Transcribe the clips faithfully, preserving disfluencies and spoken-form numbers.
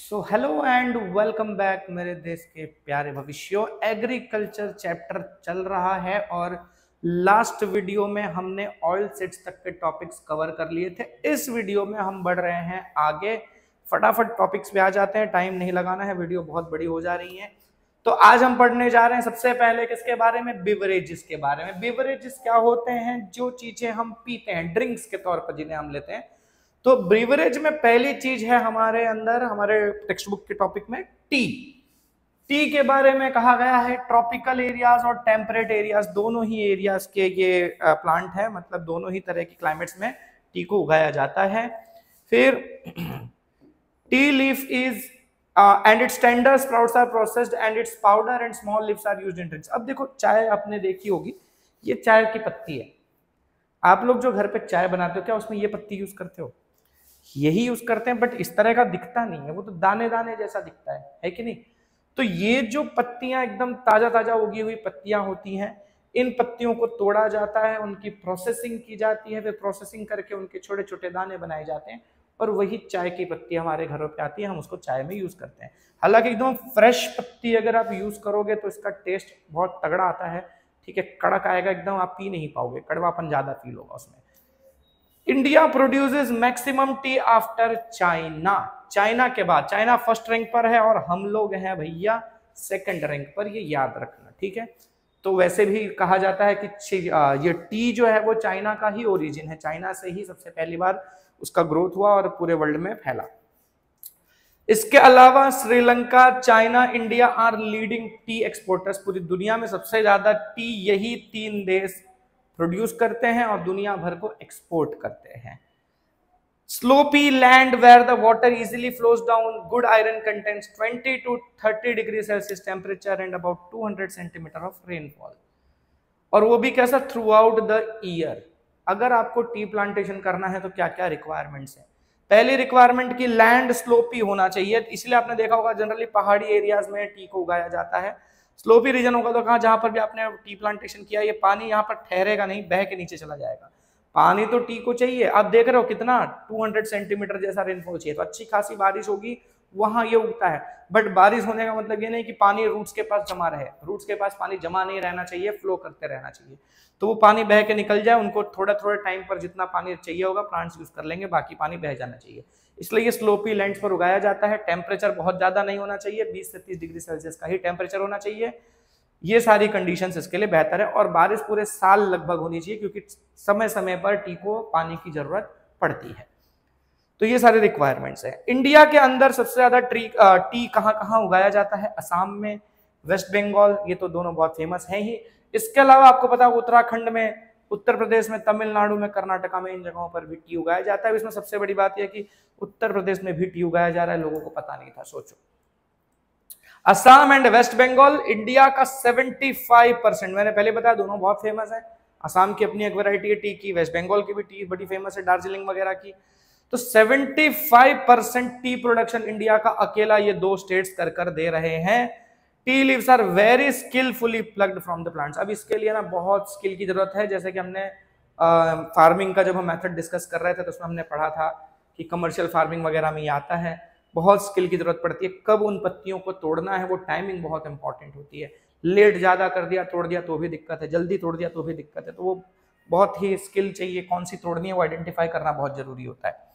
So hello and welcome back मेरे देश के प्यारे भविष्यों। एग्रीकल्चर चैप्टर चल रहा है और लास्ट वीडियो में हमने ऑयल सीड्स तक के टॉपिक्स कवर कर लिए थे। इस वीडियो में हम बढ़ रहे हैं आगे, फटाफट टॉपिक्स पे आ जाते हैं, टाइम नहीं लगाना है, वीडियो बहुत बड़ी हो जा रही है। तो आज हम पढ़ने जा रहे हैं सबसे पहले किसके बारे में? बिवरेजेस के बारे में। बिवरेजेस क्या होते हैं? जो चीजें हम पीते हैं, ड्रिंक्स के तौर पर जिन्हें हम लेते हैं। तो ब्रीवरेज में पहली चीज है हमारे अंदर, हमारे टेक्स्ट बुक के टॉपिक में, टी। टी के बारे में कहा गया है ट्रॉपिकल एरियाज और टेम्परेट एरियाज दोनों ही एरियाज के ये प्लांट है, मतलब दोनों ही तरह के क्लाइमेट्स में टी को उगाया जाता है। फिर tea leaf is and its tender sprouts are processed and its powder and small leaves are used in drinks. अब देखो, चाय आपने देखी होगी, ये चाय की पत्ती है। आप लोग जो घर पे चाय बनाते हो, क्या उसमें ये पत्ती यूज करते हो? यही यूज करते हैं, बट इस तरह का दिखता नहीं है, वो तो दाने दाने जैसा दिखता है, है कि नहीं? तो ये जो पत्तियां एकदम ताजा ताजा उगी हुई पत्तियां होती हैं, इन पत्तियों को तोड़ा जाता है, उनकी प्रोसेसिंग की जाती है, फिर प्रोसेसिंग करके उनके छोटे छोटे दाने बनाए जाते हैं और वही चाय की पत्ती हमारे घरों पे आती है, हम उसको चाय में यूज करते हैं। हालांकि एकदम फ्रेश पत्ती अगर आप यूज करोगे तो इसका टेस्ट बहुत तगड़ा आता है, ठीक है, कड़क आएगा एकदम, आप पी नहीं पाओगे, कड़वापन ज्यादा फील होगा उसमें। India produces maximum tea after China. China के बाद, चाइना फर्स्ट रैंक पर है और हम लोग हैं भैया सेकंड रैंक पर, ये याद रखना, ठीक है। तो वैसे भी कहा जाता है कि ये टी जो है वो चाइना का ही ओरिजिन है, चाइना से ही सबसे पहली बार उसका ग्रोथ हुआ और पूरे वर्ल्ड में फैला। इसके अलावा Sri Lanka, China, India are leading tea exporters. पूरी दुनिया में सबसे ज्यादा टी यही तीन देश प्रोड्यूस करते हैं और दुनिया भर को एक्सपोर्ट करते हैं। Sloppy land where the water easily flows down, good iron contents, twenty to thirty degree Celsius temperature and about two hundred centimetre of rainfall. और वो भी कैसा? Throughout the year. अगर आपको टी प्लांटेशन करना है तो क्या क्या रिक्वायरमेंट्स हैं? पहली रिक्वायरमेंट की लैंड स्लोपी होना चाहिए, इसलिए आपने देखा होगा जनरली पहाड़ी एरियाज में टी को उगाया जाता है। स्लोपी रीजन होगा तो कहाँ, जहां पर भी आपने टी प्लांटेशन किया, ये पानी यहाँ पर ठहरेगा नहीं, बह के नीचे चला जाएगा। पानी तो टी को चाहिए। आप देख रहे हो कितना दो सौ सेंटीमीटर जैसा रेनफॉल चाहिए, तो अच्छी खासी बारिश होगी, वहां ये उगता है। बट बारिश होने का मतलब ये नहीं कि पानी रूट्स के पास जमा रहे, रूट्स के पास पानी जमा नहीं रहना चाहिए, फ्लो करते रहना चाहिए। तो वो पानी बह के निकल जाए, उनको थोड़ा थोड़ा टाइम पर जितना पानी चाहिए होगा प्लांट्स यूज कर लेंगे, बाकी पानी बह जाना चाहिए। इसलिए ये स्लोपी लैंड्स पर उगाया जाता है। टेम्परेचर बहुत ज्यादा नहीं होना चाहिए, बीस से तीस डिग्री सेल्सियस का ही टेम्परेचर होना चाहिए। ये सारी कंडीशंस इसके लिए बेहतर है। और बारिश पूरे साल लगभग होनी चाहिए, क्योंकि समय समय पर टी को पानी की जरूरत पड़ती है। तो ये सारे रिक्वायरमेंट्स हैं। इंडिया के अंदर सबसे ज्यादा टी टी कहाँ कहाँ उगाया जाता है? असम में, वेस्ट बंगाल, ये तो दोनों बहुत फेमस हैं ही। इसके अलावा आपको पता है उत्तराखंड में, उत्तर प्रदेश में, तमिलनाडु में, कर्नाटका में, इन जगहों पर भी टी उगाया जाता है। इसमें सबसे बड़ी बात यह कि उत्तर प्रदेश में भी टी उगाया जा रहा है, लोगों को पता नहीं था, सोचो। असम एंड वेस्ट बंगाल इंडिया का पचहत्तर परसेंट, मैंने पहले बताया दोनों बहुत फेमस है। असम की अपनी एक वैरायटी है टी की, वेस्ट बंगाल की भी टी बड़ी फेमस है, दार्जिलिंग वगैरह की। तो पचहत्तर परसेंट टी प्रोडक्शन इंडिया का अकेला ये दो स्टेट्स कर कर दे रहे हैं। Tea leaves are very skilfully plucked from the plants. अब इसके लिए ना बहुत स्किल की जरूरत है, जैसे कि हमने फार्मिंग का जब हम मेथड डिस्कस कर रहे थे तो उसमें हमने पढ़ा था कि कमर्शियल फार्मिंग वगैरह में ये आता है, बहुत स्किल की जरूरत पड़ती है। कब उन पत्तियों को तोड़ना है, वो टाइमिंग बहुत इंपॉर्टेंट होती है। लेट ज्यादा कर दिया, तोड़ दिया तो भी दिक्कत है, जल्दी तोड़ दिया तो भी दिक्कत है। तो वो बहुत ही स्किल चाहिए, कौन सी तोड़नी है वो आइडेंटिफाई करना बहुत जरूरी होता है।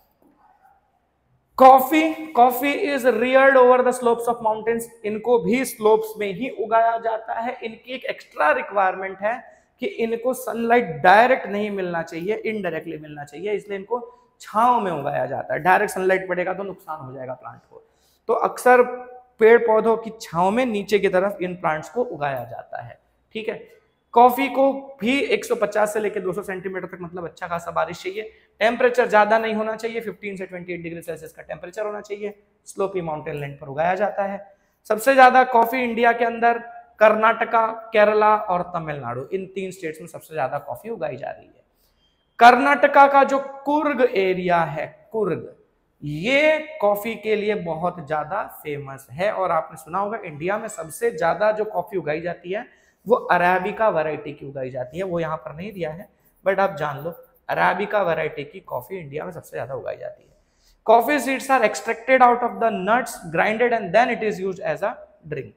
Coffee, coffee is reared over the slopes of mountains. इनको भी स्लोप्स में ही उगाया जाता है। इनकी एक एक्स्ट्रा रिक्वायरमेंट है कि इनको सनलाइट डायरेक्ट नहीं मिलना चाहिए, इनडायरेक्टली मिलना चाहिए, इसलिए इनको छांव में उगाया जाता है। डायरेक्ट सनलाइट पड़ेगा तो नुकसान हो जाएगा प्लांट को। तो अक्सर पेड़ पौधों की छांव में नीचे की तरफ इन प्लांट्स को उगाया जाता है, ठीक है। कॉफी को भी एक सौ पचास से लेकर दो सौ सेंटीमीटर तक, मतलब अच्छा खासा बारिश चाहिए। टेम्परेचर ज्यादा नहीं होना चाहिए, पंद्रह से अट्ठाईस डिग्री सेल्सियस का टेम्परेचर होना चाहिए। स्लोपी माउंटेन लैंड पर उगाया जाता है। सबसे ज्यादा कॉफी इंडिया के अंदर कर्नाटका, केरला और तमिलनाडु, इन तीन स्टेट्स में सबसे ज्यादा कॉफी उगाई जा रही है। कर्नाटका का जो कुर्ग एरिया है, कुर्ग, ये कॉफी के लिए बहुत ज्यादा फेमस है। और आपने सुना होगा इंडिया में सबसे ज्यादा जो कॉफी उगाई जाती है वो अरेबिका वैरायटी की उगाई जाती है। वो यहाँ पर नहीं दिया है, बट आप जान लो, अरेबिका वैरायटी की कॉफी इंडिया में सबसे ज्यादा उगाई जाती है। Coffee seeds are extracted out of the nuts, grinded and then it is used as a drink.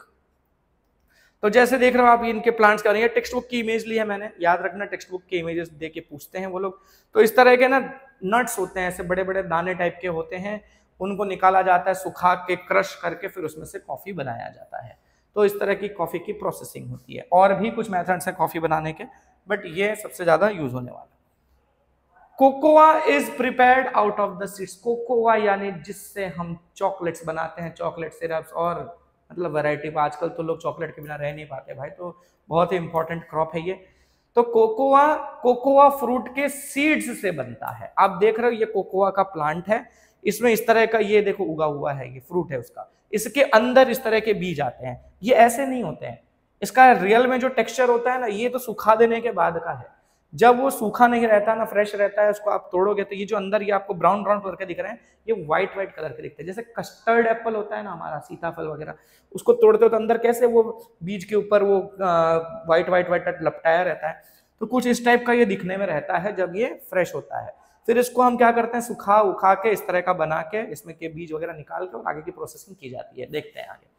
तो जैसे देख रहे हो आप इनके प्लांट्स का, ये टेक्स्ट बुक की इमेज ली है मैंने, याद रखना टेक्स्ट बुक के इमेजेस दे के पूछते हैं वो लोग। तो इस तरह के ना नट्स होते हैं, ऐसे बड़े बड़े दाने टाइप के होते हैं, उनको निकाला जाता है सुखा के, क्रश करके, फिर उसमें से कॉफी बनाया जाता है। तो इस तरह की कॉफी की प्रोसेसिंग होती है। और भी कुछ मेथड्स हैं कॉफी बनाने के, बट ये सबसे ज्यादा यूज होने वाला। Cocoa is prepared out of the seeds. Cocoa यानी जिससे हम चॉकलेट्स बनाते हैं, चॉकलेट सिरप्स और मतलब वैरायटी। आजकल तो लोग चॉकलेट के बिना रह नहीं पाते भाई, तो बहुत ही इंपॉर्टेंट क्रॉप है ये। तो कोकोआ कोकोआ फ्रूट के सीड्स से बनता है। आप देख रहे हो ये कोकोआ का प्लांट है, इसमें इस तरह का ये देखो उगा हुआ है, ये फ्रूट है उसका, इसके अंदर इस तरह के बीज आते हैं। ये ऐसे नहीं होते हैं, इसका रियल में जो टेक्सचर होता है ना, ये तो सुखा देने के बाद का है। जब वो सूखा नहीं रहता ना, फ्रेश रहता है, उसको आप तोड़ोगे तो ये जो अंदर ये आपको ब्राउन ब्राउन कलर के दिख रहे हैं, ये व्हाइट व्हाइट कलर के दिखते हैं। जैसे कस्टर्ड एप्पल होता है ना हमारा, सीताफल वगैरह, उसको तोड़ते हो तो अंदर कैसे वो बीज के ऊपर वो व्हाइट व्हाइट व्हाइट लपटाया रहता है, तो कुछ इस टाइप का ये दिखने में रहता है जब ये फ्रेश होता है। फिर इसको हम क्या करते हैं, सुखा उखा के इस तरह का बना के इसमें के बीज वगैरह निकाल के और आगे की प्रोसेसिंग की जाती है। देखते हैं आगे।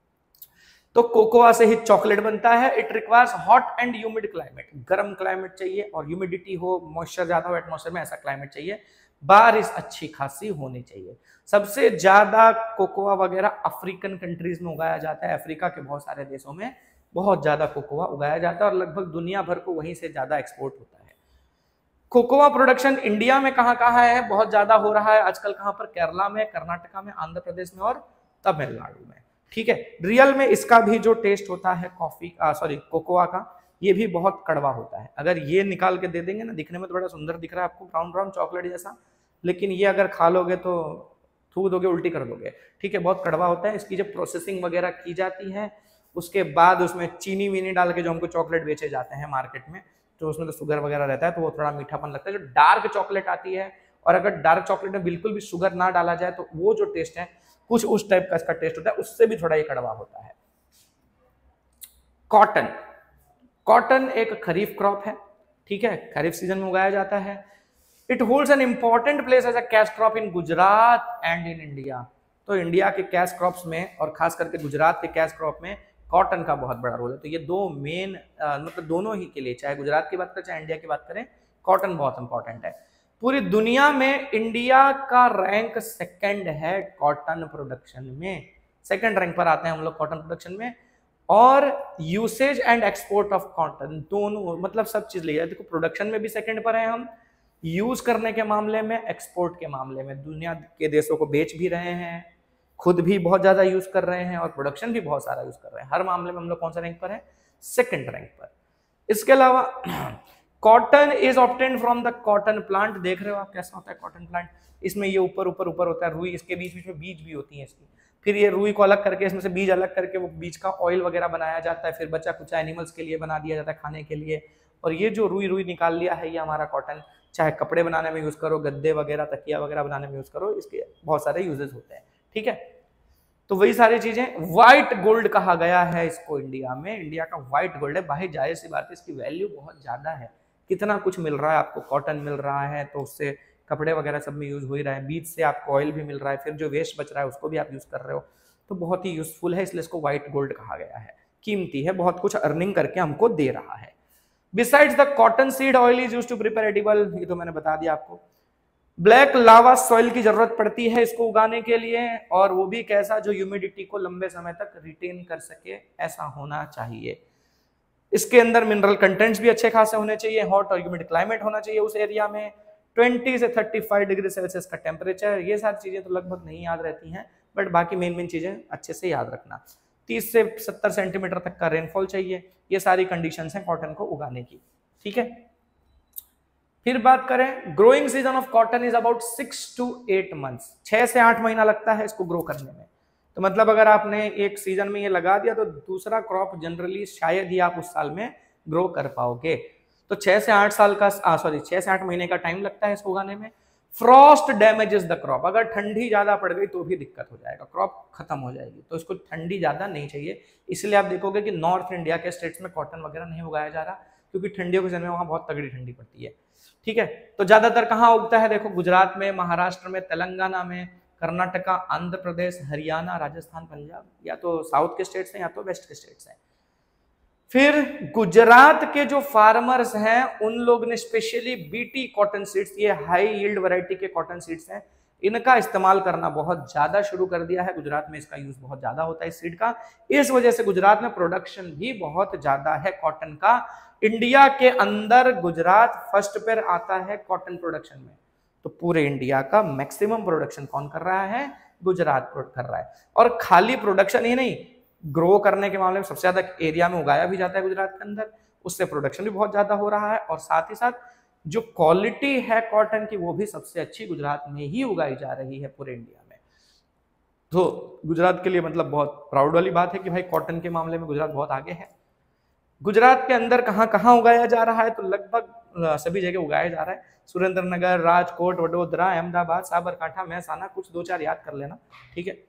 तो कोकोआ से ही चॉकलेट बनता है। It requires hot and humid climate. गर्म क्लाइमेट चाहिए और ह्यूमिडिटी हो, मॉइस्चर ज्यादा हो एटमॉस्फेयर में, ऐसा क्लाइमेट चाहिए। बारिश अच्छी खासी होनी चाहिए। सबसे ज्यादा कोकोआ वगैरह अफ्रीकन कंट्रीज में उगाया जाता है। अफ्रीका के बहुत सारे देशों में बहुत ज्यादा कोकोआ उगाया जाता है और लगभग दुनिया भर को वहीं से ज्यादा एक्सपोर्ट होता है। कोकोआ प्रोडक्शन इंडिया में कहाँ कहाँ है, बहुत ज्यादा हो रहा है आजकल। कहाँ पर? केरला में, कर्नाटका में, आंध्र प्रदेश में और तमिलनाडु में। ठीक है। रियल में इसका भी जो टेस्ट होता है कॉफी का, सॉरी कोकोआ का, ये भी बहुत कड़वा होता है। अगर ये निकाल के दे देंगे ना, दिखने में तो बड़ा सुंदर दिख रहा है आपको, ब्राउन ब्राउन चॉकलेट जैसा, लेकिन ये अगर खा लोगे तो थूक दोगे, उल्टी कर दोगे। ठीक है, बहुत कड़वा होता है। इसकी जब प्रोसेसिंग वगैरह की जाती है, उसके बाद उसमें चीनी वीनी डाल के जो हमको चॉकलेट बेचे जाते हैं मार्केट में, तो उसमें तो शुगर वगैरह रहता है, तो वो थोड़ा मीठापन लगता है। जो डार्क चॉकलेट आती है, और अगर डार्क चॉकलेट में बिल्कुल भी शुगर ना डाला जाए, तो वो जो टेस्ट है कुछ उस टाइप का इसका टेस्ट होता है, उससे भी थोड़ा ये कड़वा होता है। कॉटन। कॉटन एक खरीफ क्रॉप है। ठीक है, खरीफ सीजन में उगाया जाता है। It holds an important place as a cash crop in Gujarat and in India. तो इंडिया के कैश क्रॉप्स में और खास करके गुजरात के कैश क्रॉप में कॉटन का बहुत बड़ा रोल है। तो ये दो मेन मतलब दोनों ही के लिए, चाहे गुजरात की बात करें चाहे इंडिया की बात करें, कॉटन बहुत इंपॉर्टेंट है। पूरी दुनिया में इंडिया का रैंक सेकंड है कॉटन प्रोडक्शन में। सेकंड रैंक पर आते हैं हम लोग कॉटन प्रोडक्शन में। और usage and export of cotton दोनों, मतलब सब चीज लिया देखो, प्रोडक्शन में भी सेकंड पर है हम, यूज करने के मामले में, एक्सपोर्ट के मामले में दुनिया के देशों को बेच भी रहे हैं, खुद भी बहुत ज्यादा यूज कर रहे हैं और प्रोडक्शन भी बहुत सारा यूज कर रहे हैं। हर मामले में हम लोग कौन सा रैंक पर है? सेकंड रैंक पर। इसके अलावा cotton is obtained from the cotton plant. देख रहे हो आप कैसा होता है कॉटन प्लांट? इसमें ये ऊपर ऊपर ऊपर होता है रुई, इसके बीच बीच में बीज भी होती है इसकी। फिर ये रुई को अलग करके इसमें से बीज अलग करके वो बीज का ऑयल वगैरह बनाया जाता है। फिर बचा कुछ एनिमल्स के लिए बना दिया जाता है, खाने के लिए। और ये जो रुई रुई निकाल लिया है, ये हमारा कॉटन, चाहे कपड़े बनाने में यूज करो, गद्दे वगैरह, तकिया वगैरह बनाने में यूज करो, इसके बहुत सारे यूजेस होते हैं। ठीक है, तो वही सारी चीजें। व्हाइट गोल्ड कहा गया है इसको इंडिया में। इंडिया का व्हाइट गोल्ड है भाई, जाहिर सी बात है इसकी वैल्यू बहुत ज्यादा है। कितना कुछ मिल रहा है आपको, कॉटन मिल रहा है तो उससे कपड़े वगैरह सब में यूज हो ही रहा है, बीज से आपको ऑयल भी मिल रहा है, फिर जो वेस्ट बच रहा है उसको भी आप यूज कर रहे हो, तो बहुत ही यूजफुल है, इसलिए इसको व्हाइट गोल्ड कहा गया है। कीमती है, बहुत कुछ अर्निंग करके हमको दे रहा है। Besides the cotton seed oil is used to prepare edible, ये तो मैंने बता दिया आपको। ब्लैक लावा सॉइल की जरूरत पड़ती है इसको उगाने के लिए, और वो भी कैसा, जो ह्यूमिडिटी को लंबे समय तक रिटेन कर सके, ऐसा होना चाहिए। इसके अंदर मिनरल कंटेंट्स भी अच्छे खासे होने चाहिए। हॉट और ह्यूमिड क्लाइमेट होना चाहिए उस एरिया में। बीस से पैंतीस डिग्री सेल्सियस का टेम्परेचर। ये सारी चीजें तो लगभग नहीं याद रहती हैं, बट बाकी मेन मेन चीजें अच्छे से याद रखना। तीस से सत्तर सेंटीमीटर तक का रेनफॉल चाहिए। ये सारी कंडीशंस हैं कॉटन को उगाने की। ठीक है, फिर बात करें, growing season of cotton is about six to eight months. छह से आठ महीना लगता है इसको ग्रो करने में। तो मतलब अगर आपने एक सीजन में ये लगा दिया तो दूसरा क्रॉप जनरली शायद ही आप उस साल में ग्रो कर पाओगे। तो छह से आठ साल का सॉरी छह से आठ महीने का टाइम लगता है इसको उगाने में। Frost damages the crop. अगर ठंडी ज्यादा पड़ गई तो भी दिक्कत हो जाएगा, क्रॉप खत्म हो जाएगी। तो इसको ठंडी ज्यादा नहीं चाहिए, इसलिए आप देखोगे कि नॉर्थ इंडिया के स्टेट्स में कॉटन वगैरह नहीं उगाया जा रहा। क्योंकि ठंडियों के समय वहां बहुत तगड़ी ठंडी पड़ती है। ठीक है, तो ज्यादातर कहाँ उगता है, देखो गुजरात में, महाराष्ट्र में, तेलंगाना में, कर्नाटका, आंध्र प्रदेश, हरियाणा, राजस्थान, पंजाब, या तो साउथ के स्टेट्स हैं या तो वेस्ट के स्टेट्स हैं। फिर गुजरात के जो फार्मर्स हैं उन लोग ने स्पेशली बीटी कॉटन सीड्स, ये हाई यील्ड वैरायटी के कॉटन सीड्स हैं, इनका इस्तेमाल करना बहुत ज्यादा शुरू कर दिया है। गुजरात में इसका यूज बहुत ज्यादा होता है इस सीड का, इस वजह से गुजरात में प्रोडक्शन भी बहुत ज्यादा है कॉटन का। इंडिया के अंदर गुजरात फर्स्ट पर आता है कॉटन प्रोडक्शन में। तो पूरे इंडिया का मैक्सिमम प्रोडक्शन कौन कर रहा है, गुजरात कर रहा है। और खाली प्रोडक्शन ही नहीं, ग्रो करने के मामले में सबसे ज्यादा एरिया में उगाया भी जाता है गुजरात के अंदर, उससे प्रोडक्शन भी बहुत ज्यादा हो रहा है। और साथ ही साथ जो क्वालिटी है कॉटन की वो भी सबसे अच्छी गुजरात में ही उगाई जा रही है पूरे इंडिया में। तो गुजरात के लिए मतलब बहुत प्राउड वाली बात है कि भाई कॉटन के मामले में गुजरात बहुत आगे है। गुजरात के अंदर कहाँ कहाँ उगाया जा रहा है, तो लगभग सभी जगह उगाया जा रहा है। सुरेंद्रनगर, राजकोट, वडोदरा, अहमदाबाद, साबरकांठा, महसाना, कुछ दो चार याद कर लेना, ठीक है।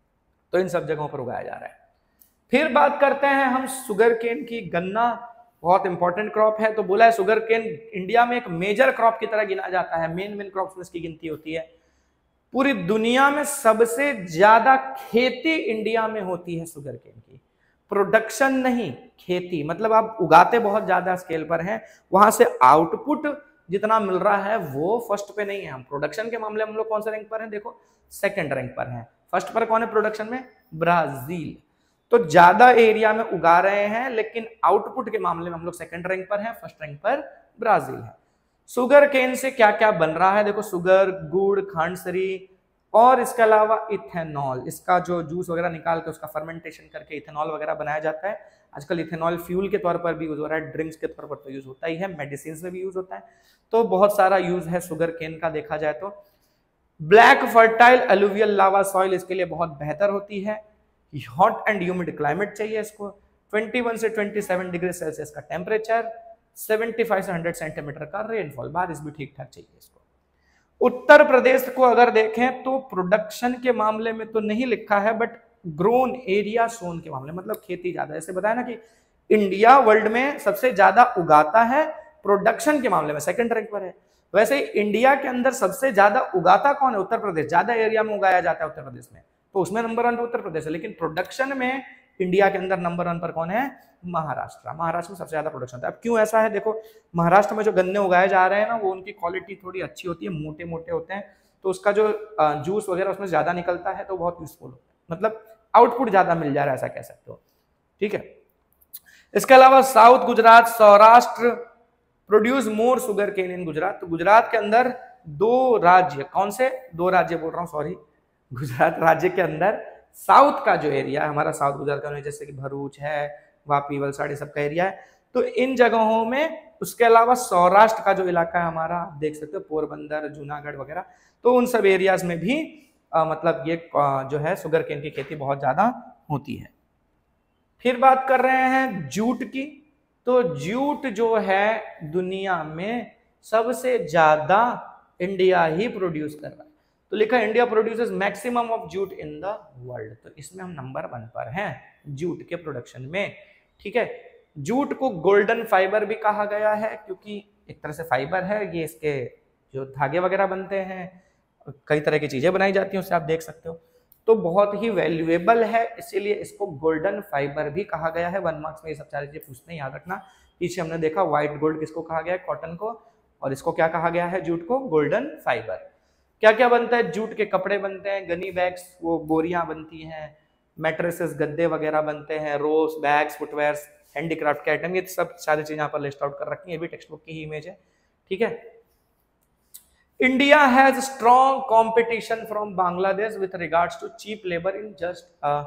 तो इन सब जगहों पर उगाया जा रहा है। फिर बात करते हैं हम शुगर केन की। गन्ना बहुत इंपॉर्टेंट क्रॉप है, तो बोला है शुगर केन इंडिया में एक मेजर क्रॉप की तरह गिना जाता है, मेन मेन क्रॉप्स में इसकी गिनती होती है। पूरी दुनिया में सबसे ज्यादा खेती इंडिया में होती है शुगर केन की, प्रोडक्शन नहीं, खेती। मतलब आप उगाते बहुत ज्यादा स्केल पर हैं, वहां से आउटपुट जितना मिल रहा है वो फर्स्ट पे नहीं है। हम प्रोडक्शन के मामले में हम लोग कौन से रैंक पर हैं, देखो सेकंड रैंक पर हैं। फर्स्ट पर कौन है प्रोडक्शन में, ब्राजील। तो ज्यादा एरिया में उगा रहे हैं, लेकिन आउटपुट के मामले में हम लोग सेकंड रैंक पर हैं, फर्स्ट रैंक पर ब्राजील है। शुगर केन से क्या क्या बन रहा है, देखो शुगर, गुड़, खांडसरी और इसके अलावा इथेनॉल, इसका जो जूस वगैरह निकाल के उसका फर्मेंटेशन करके इथेनॉल वगैरह बनाया जाता है। आजकल इथेनॉल फ्यूल के तौर पर भी यूज हो रहा है, ड्रिंक्स के तौर पर तो यूज होता ही है, मेडिसिन में भी यूज होता है। तो बहुत सारा यूज है शुगर केन का देखा जाए तो। Black fertile alluvial lava soil इसके लिए बहुत बेहतर होती है। हॉट एंड ह्यूमिड क्लाइमेट चाहिए इसको, इक्कीस से सत्ताईस डिग्री सेल्सियस का टेम्परेचर, पचहत्तर से सौ सेंटीमीटर का रेनफॉल, बारिश भी ठीक ठाक चाहिए इसको। उत्तर प्रदेश को अगर देखें तो प्रोडक्शन के मामले में तो नहीं लिखा है, बट ग्रोन एरिया सोन के मामले मतलब खेती ज्यादा, जैसे बताया ना कि इंडिया वर्ल्ड में सबसे ज्यादा उगाता है, प्रोडक्शन के मामले में सेकंड रैंक पर है। वैसे इंडिया के अंदर सबसे ज्यादा उगाता कौन है, उत्तर प्रदेश। ज्यादा एरिया में उगाया जाता है उत्तर प्रदेश में, तो उसमें नंबर वन पर उत्तर प्रदेश है। लेकिन प्रोडक्शन में इंडिया के अंदर नंबर वन पर कौन है, महाराष्ट्र। महाराष्ट्र में सबसे ज्यादा प्रोडक्शन होता है। अब क्यों ऐसा है, देखो महाराष्ट्र में जो गन्ने उगाए जा रहे हैं ना, वो उनकी क्वालिटी थोड़ी अच्छी होती है, मोटे मोटे होते हैं, तो उसका जो जूस वगैरह उसमें ज्यादा निकलता है, तो बहुत यूजफुल होता है, मतलब आउटपुट ज्यादा मिल जा रहा है, ऐसा कह सकते हो, ठीक है। इसके अलावा South Gujarat, Saurashtra produce more sugar cane in Gujarat. तो गुजरात के अंदर दो राज्य, कौन से दो राज्य बोल रहा हूँ, सॉरी, गुजरात राज्य के अंदर साउथ का जो एरिया है हमारा, साउथ गुजरात का, जैसे कि भरूच है, वापी, वलसाड़, सब का एरिया है, तो इन जगहों में, उसके अलावा सौराष्ट्र का जो इलाका है हमारा, आप देख सकते हो पोरबंदर, जूनागढ़ वगैरह, तो उन सब एरियाज में भी आ, मतलब ये आ, जो है शुगर केन की खेती बहुत ज्यादा होती है। फिर बात कर रहे हैं जूट की। तो जूट जो है दुनिया में सबसे ज्यादा इंडिया ही प्रोड्यूस कर रहा है, तो लिखा India produces maximum of jute in the world. तो इसमें हम नंबर वन पर हैं जूट के प्रोडक्शन में, ठीक है। जूट को गोल्डन फाइबर भी कहा गया है, क्योंकि एक तरह से फाइबर है, ये इसके जो धागे वगैरह बनते हैं, कई तरह की चीजें बनाई जाती हैं उससे, आप देख सकते हो, तो बहुत ही वैल्यूएबल है, इसीलिए इसको गोल्डन फाइबर भी कहा गया है। वन मार्क्स में ये सब सारी चीजें पूछते हैं, याद रखना। पीछे हमने देखा व्हाइट गोल्ड किसको कहा गया है, कॉटन को, और इसको क्या कहा गया है, जूट को गोल्डन फाइबर। क्या क्या बनता है, जूट के कपड़े बनते हैं, गनी बैग्स, वो बोरियां बनती हैं, मैट्रेसेस, गद्दे वगैरह बनते हैं, रोज, बैग्स, फुटवेयर्स, हैंडीक्राफ्ट के आइटम, ये सब सारी चीजें यहाँ पर लिस्ट आउट कर रखी है, ये भी टेक्स्ट बुक की ही इमेज है, ठीक है। India has strong competition from Bangladesh with regards to cheap labour in just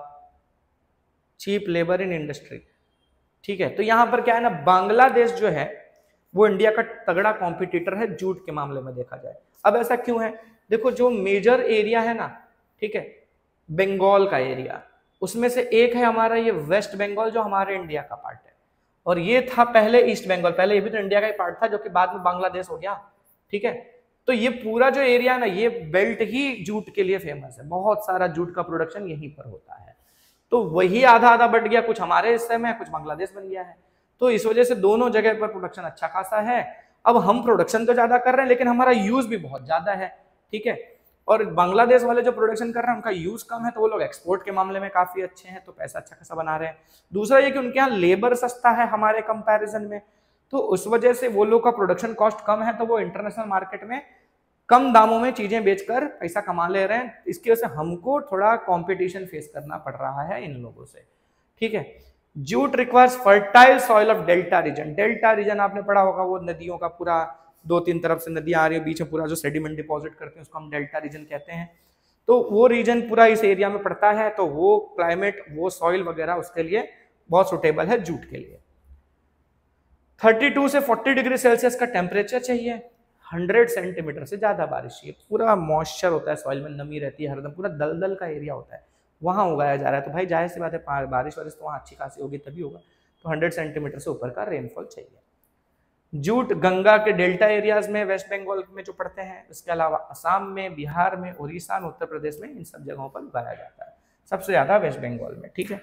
cheap labour in industry, ठीक है। तो यहां पर क्या है ना, बांग्लादेश जो है वो इंडिया का तगड़ा कॉम्पिटिटर है जूट के मामले में देखा जाए। अब ऐसा क्यों है, देखो जो मेजर एरिया है ना, ठीक है, बंगाल का एरिया, उसमें से एक है हमारा ये वेस्ट बंगाल जो हमारे इंडिया का पार्ट है, और ये था पहले ईस्ट बंगाल, पहले ये भी तो इंडिया का ही पार्ट था, जो कि बाद में बांग्लादेश हो गया, ठीक है। तो ये पूरा जो एरिया ना, ये बेल्ट ही जूट के लिए फेमस है, बहुत सारा जूट का प्रोडक्शन यहीं पर होता है। तो वही आधा आधा बढ़ गया, कुछ हमारे हिस्से में, कुछ बांग्लादेश बन गया है। तो इस वजह से दोनों जगह पर प्रोडक्शन अच्छा खासा है। अब हम प्रोडक्शन तो ज्यादा कर रहे हैं लेकिन हमारा यूज भी बहुत ज्यादा है, ठीक है। और बांग्लादेश वाले जो प्रोडक्शन कर रहे हैं उनका यूज कम है, तो वो लोग एक्सपोर्ट के मामले में काफी अच्छे हैं, तो पैसा अच्छा खासा बना रहे हैं। दूसरा ये कि उनके यहाँ लेबर सस्ता है हमारे कंपैरिजन में, तो उस वजह से वो लोग का प्रोडक्शन कॉस्ट कम है, तो वो इंटरनेशनल मार्केट में कम दामों में चीजें बेचकर पैसा कमा ले रहे हैं। इसकी वजह से हमको थोड़ा कंपटीशन फेस करना पड़ रहा है इन लोगों से, ठीक है। Jute requires fertile soil of delta region. Delta region आपने पढ़ा होगा, वो नदियों का पूरा दो तीन तरफ से नदियां आ रही है, बीच में पूरा जो सेडिमेंट डिपॉजिट करते हैं उसको हम डेल्टा रीजन कहते हैं। तो वो रीजन पूरा इस एरिया में पड़ता है, तो वो क्लाइमेट, वो सॉइल वगैरह उसके लिए बहुत सुटेबल है जूट के लिए। बत्तीस से चालीस डिग्री सेल्सियस का टेम्परेचर चाहिए, सौ सेंटीमीटर से ज्यादा बारिश चाहिए, पूरा मॉइस्चर होता है सॉइल में, नमी रहती है हरदम, पूरा दलदल का एरिया होता है, वहां उगाया जा रहा है। तो भाई जाहिर सी बात है बारिश वारिश तो वहां अच्छी खासी होगी तभी होगा, तो सौ सेंटीमीटर से ऊपर का रेनफॉल चाहिए। जूट गंगा के डेल्टा एरियाज में, वेस्ट बंगाल में जो पड़ते हैं, इसके अलावा असम में, बिहार में, उड़ीसा में, उत्तर प्रदेश में, इन सब जगहों पर उगाया जाता है, सबसे ज्यादा वेस्ट बंगाल में, ठीक है।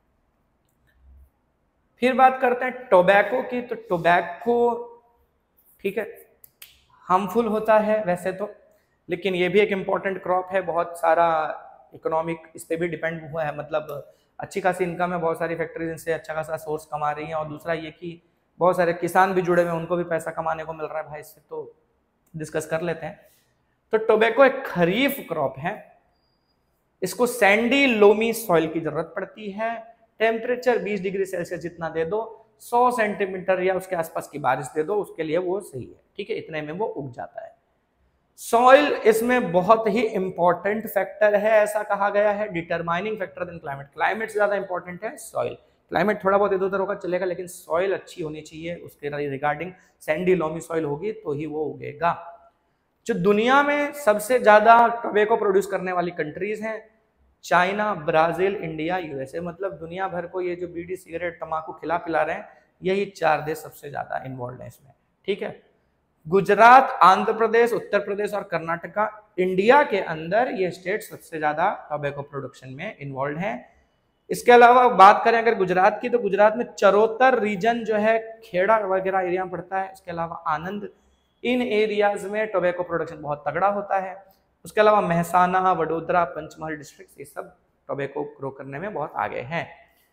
फिर बात करते हैं टोबैको की। तो टोबैको, ठीक है, हार्मफुल होता है वैसे तो, लेकिन ये भी एक इम्पॉर्टेंट क्रॉप है, बहुत सारा इकोनॉमिक इस पे भी डिपेंड हुआ है, मतलब अच्छी खासी इनकम है, बहुत सारी फैक्ट्रीज इनसे अच्छा खासा सोर्स कमा रही हैं। और दूसरा ये कि बहुत सारे किसान भी जुड़े हुए हैं, उनको भी पैसा कमाने को मिल रहा है भाई इससे, तो डिस्कस कर लेते हैं। तो टोबैको एक खरीफ क्रॉप है, इसको सैंडी लोमी सॉइल की जरूरत पड़ती है, टेम्परेचर बीस डिग्री सेल्सियस जितना दे दो, सौ सेंटीमीटर या उसके आसपास की बारिश दे दो, उसके लिए वो सही है, ठीक है, इतने में वो उग जाता है। सॉइल इसमें बहुत ही इंपॉर्टेंट फैक्टर है, ऐसा कहा गया है, determining factor than climate. Climate से ज्यादा इंपॉर्टेंट है सॉइल, क्लाइमेट थोड़ा बहुत इधर उधर होगा चलेगा, लेकिन सॉइल अच्छी होनी चाहिए, उसके रिगार्डिंग सैंडी लोमी सॉइल होगी तो ही वो उगेगा। जो दुनिया में सबसे ज्यादा टोबैको प्रोड्यूस करने वाली कंट्रीज हैं, चाइना, ब्राजील, इंडिया, यूएसए, मतलब दुनिया भर को ये जो बीड़ी, सिगरेट, तंबाकू खिला पिला रहे हैं, यही चार देश सबसे ज्यादा इन्वॉल्व है इसमें, ठीक है। गुजरात, आंध्र प्रदेश, उत्तर प्रदेश और कर्नाटका, इंडिया के अंदर ये स्टेट सबसे ज्यादा टोबैको प्रोडक्शन में इन्वॉल्व हैं। इसके अलावा बात करें अगर गुजरात की, तो गुजरात में चरोतर रीजन जो है, खेड़ा वगैरह एरिया में पड़ता है, इसके अलावा आनंद, इन एरियाज में टोबैको प्रोडक्शन बहुत तगड़ा होता है। उसके अलावा महसाना, वडोदरा, पंचमहल डिस्ट्रिक्ट, ये सब टोबैको ग्रो करने में बहुत आगे हैं।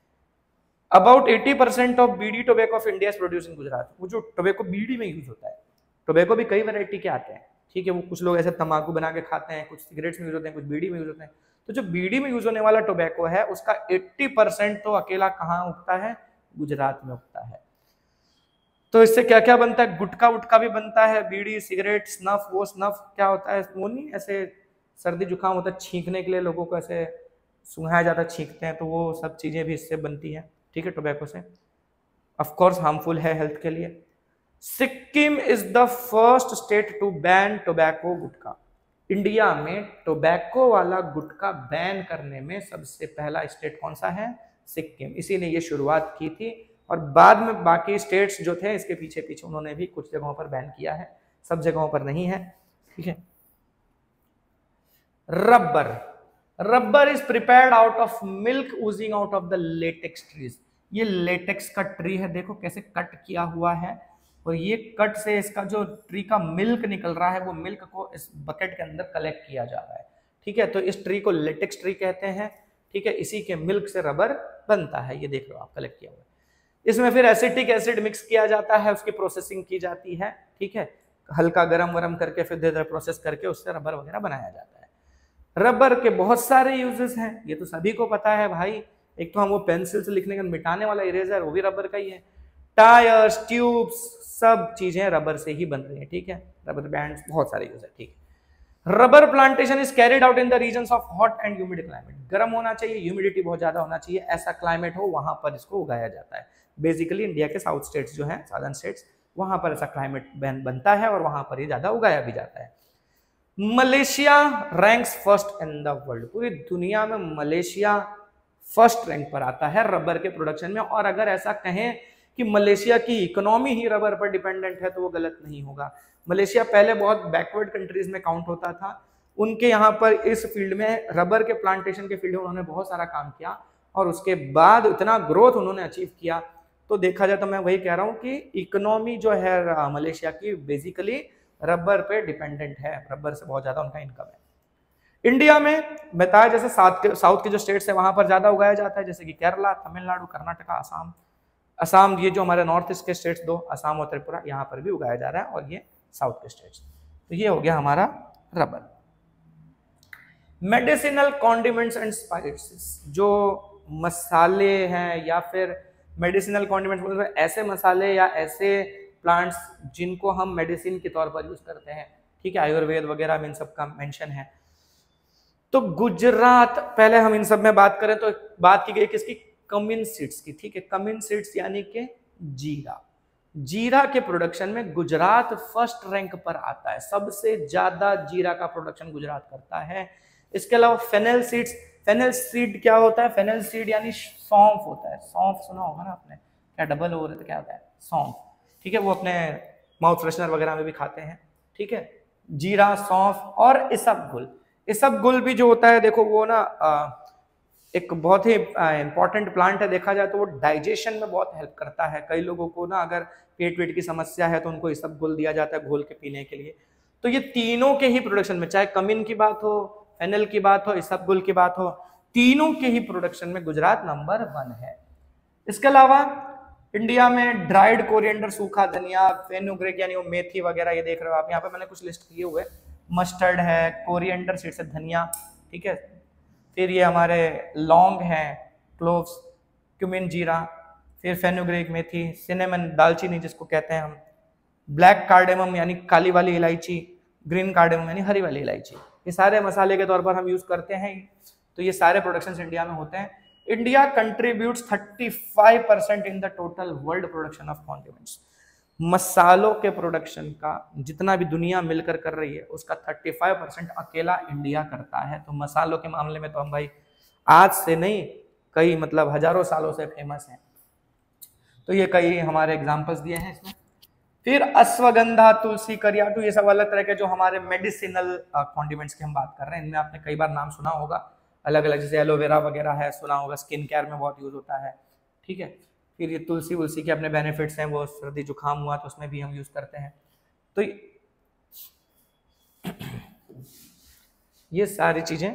अबाउट अस्सी percent of bidi tobacco of India is produce in Gujarat. वो जो टोबैको बीड़ी में यूज होता है, टोबैको भी कई वैरायटी के आते हैं, ठीक है, वो कुछ लोग ऐसे तंबाकू बना के खाते हैं, कुछ सिगरेट्स में यूज होते हैं, कुछ बीड़ी में यूज होते हैं। तो जो बीड़ी में यूज होने वाला टोबैको है, उसका अस्सी परसेंट तो अकेला कहाँ उगता है, गुजरात में उगता है। तो इससे क्या क्या बनता है, गुटखा वुटखा भी बनता है, बीड़ी, सिगरेट, स्नफ। वो स्नफ क्या होता है, वो नहीं ऐसे सर्दी जुकाम होता है, छींकने के लिए लोगों को ऐसे सुंघाया जाता है, छींकते हैं, तो वो सब चीजें भी इससे बनती है, ठीक है, टोबैको से। ऑफ कोर्स हार्मफुल है हेल्थ के लिए। Sikkim is the first state to ban tobacco gutkha. India में टोबैको वाला गुटखा बैन करने में सबसे पहला स्टेट कौन सा है, सिक्किम। इसी ने ये शुरुआत की थी, और बाद में बाकी स्टेट्स जो थे इसके पीछे पीछे उन्होंने भी कुछ जगहों पर बैन किया है, सब जगहों पर नहीं है, ठीक है। Rubber, rubber is prepared out of milk oozing out of the latex trees. ये लेटेक्स का ट्री है, देखो कैसे कट किया हुआ है, और ये कट से इसका जो ट्री का मिल्क निकल रहा है, वो मिल्क को इस बकेट के अंदर कलेक्ट किया जा रहा है, ठीक है। तो इस ट्री को लेटेक्स ट्री कहते हैं, ठीक है। इसी के मिल्क से रबर बनता है, ये देख लो आप कलेक्ट किया हुआ है। इसमें फिर एसिटिक एसिड मिक्स किया जाता है, उसकी प्रोसेसिंग की जाती है, ठीक है, हल्का गरम वरम करके फिर धीरे धीरे प्रोसेस करके उससे रबर वगैरह बनाया जाता है। रबर के बहुत सारे यूजेस हैं, ये तो सभी को पता है भाई। एक तो हम वो पेंसिल से लिखने का मिटाने वाला इरेजर, वो भी रबर का ही है। टायर्स, ट्यूब्स, सब चीजें रबर से ही बन रही है, ठीक है। रबर बैंड्स, बहुत सारे यूज है, ठीक है। Rubber plantation is carried out in the regions of hot and humid climate. गर्म होना चाहिए, ह्यूमिडिटी बहुत ज्यादा होना चाहिए, ऐसा क्लाइमेट हो, वहां पर इसको उगाया जाता है। बेसिकली इंडिया के साउथ स्टेट्स जो हैं, साउदर्न स्टेट्स, वहां पर ऐसा क्लाइमेट बनता है और वहां पर ये ज्यादा उगाया भी जाता है। Malaysia ranks first in the world. पूरी दुनिया में मलेशिया फर्स्ट रैंक पर आता है रबर के प्रोडक्शन में। और अगर ऐसा कहें कि मलेशिया की इकोनॉमी ही रबर पर डिपेंडेंट है, तो वो गलत नहीं होगा। मलेशिया पहले बहुत बैकवर्ड कंट्रीज में काउंट होता था, उनके यहाँ पर इस फील्ड में, रबर के प्लांटेशन के फील्ड में उन्होंने बहुत सारा काम किया, और उसके बाद इतना ग्रोथ उन्होंने अचीव किया, तो देखा जाए तो मैं वही कह रहा हूँ कि इकोनॉमी जो है मलेशिया की बेसिकली रबर पे डिपेंडेंट है, रबर से बहुत ज्यादा उनका इनकम है। इंडिया में बताया जैसे साउथ के साउथ के जो स्टेट्स है वहां पर ज्यादा उगाया जाता है, जैसे कि केरला, तमिलनाडु, कर्नाटका, असम। असम ये जो हमारे नॉर्थ ईस्ट के स्टेट्स दो, असम और त्रिपुरा, यहाँ पर भी उगाया जा रहा है, और ये साउथ के स्टेट्स। तो ये हो गया हमारा rubber. Medicinal condiments and spices, जो मसाले हैं या फिर मेडिसिनल कॉन्डिमेंट्स मतलब ऐसे मसाले या ऐसे प्लांट्स जिनको हम मेडिसिन के तौर पर यूज करते हैं, ठीक है, आयुर्वेद वगैरह में इन सब का मेंशन है। तो गुजरात, पहले हम इन सब में बात करें तो बात की गई किसकी, कमिन सीड्स की, ठीक है, कमिन सीड्स यानी कि जीरा। जीरा के प्रोडक्शन में गुजरात फर्स्ट रैंक पर आता है, सबसे ज्यादा जीरा का प्रोडक्शन गुजरात करता है। इसके अलावा फेनेल सीड्स, फेनेल सीड क्या होता है, फेनेल सीड यानी सौंफ होता है, सौंफ सुना होगा ना आपने, क्या डबल हो रहा है तो क्या होता है, सौंफ, ठीक है, वो अपने माउथ फ्रेशनर वगैरह में भी खाते हैं, ठीक है। जीरा, सौंफ और इसबगुल। इसबगुल भी जो होता है देखो वो ना आ, एक बहुत ही इंपॉर्टेंट प्लांट है, देखा जाए तो वो डाइजेशन में बहुत हेल्प करता है। कई लोगों को ना अगर पेट वेट की समस्या है तो उनको इसबगुल दिया जाता है घोल के पीने के लिए। तो ये तीनों के ही प्रोडक्शन में, चाहे कमिन की बात हो, फेनेल की बात हो, इसबगुल की बात हो, तीनों के ही प्रोडक्शन में गुजरात नंबर वन है। इसके अलावा इंडिया में ड्राइड कोरिएंडर, सूखा धनिया, फेनुग्रीक यानी वो मेथी वगैरह, ये देख रहे हो आप यहाँ पे मैंने कुछ लिस्ट किए हुए, मस्टर्ड है, कोरिएंडर सीड से धनिया, ठीक है, फिर ये हमारे लौंग है, क्लोव्स, क्यूमिन जीरा, फिर फेनुग्रीक मेथी, सिनेमन दालचीनी जिसको कहते हैं हम, ब्लैक कार्डेमम यानी काली वाली इलायची, ग्रीन कार्डेमम यानी हरी वाली इलायची, ये सारे मसाले के तौर पर हम यूज करते हैं। तो ये सारे प्रोडक्शन इंडिया में होते हैं। इंडिया कंट्रीब्यूट्स पैंतीस percent in the total world production of condiments. मसालों के प्रोडक्शन का जितना भी दुनिया मिलकर कर रही है उसका पैंतीस परसेंट अकेला इंडिया करता है। तो मसालों के मामले में तो हम भाई आज से नहीं, कई मतलब हजारों सालों से फेमस हैं। तो ये कई हमारे एग्जांपल्स दिए हैं इसमें। फिर अश्वगंधा, तुलसी, करियाटू, ये सब अलग तरह के जो हमारे मेडिसिनल कॉन्डिमेंट्स की हम बात कर रहे हैं, इनमें आपने कई बार नाम सुना होगा अलग अलग, जैसे एलोवेरा वगैरह है, सुना होगा, स्किन केयर में बहुत यूज होता है, ठीक है। फिर ये तुलसी वुलसी के अपने बेनिफिट्स हैं, वो सर्दी जुकाम हुआ तो उसमें भी हम यूज करते हैं। तो ये सारी चीजें,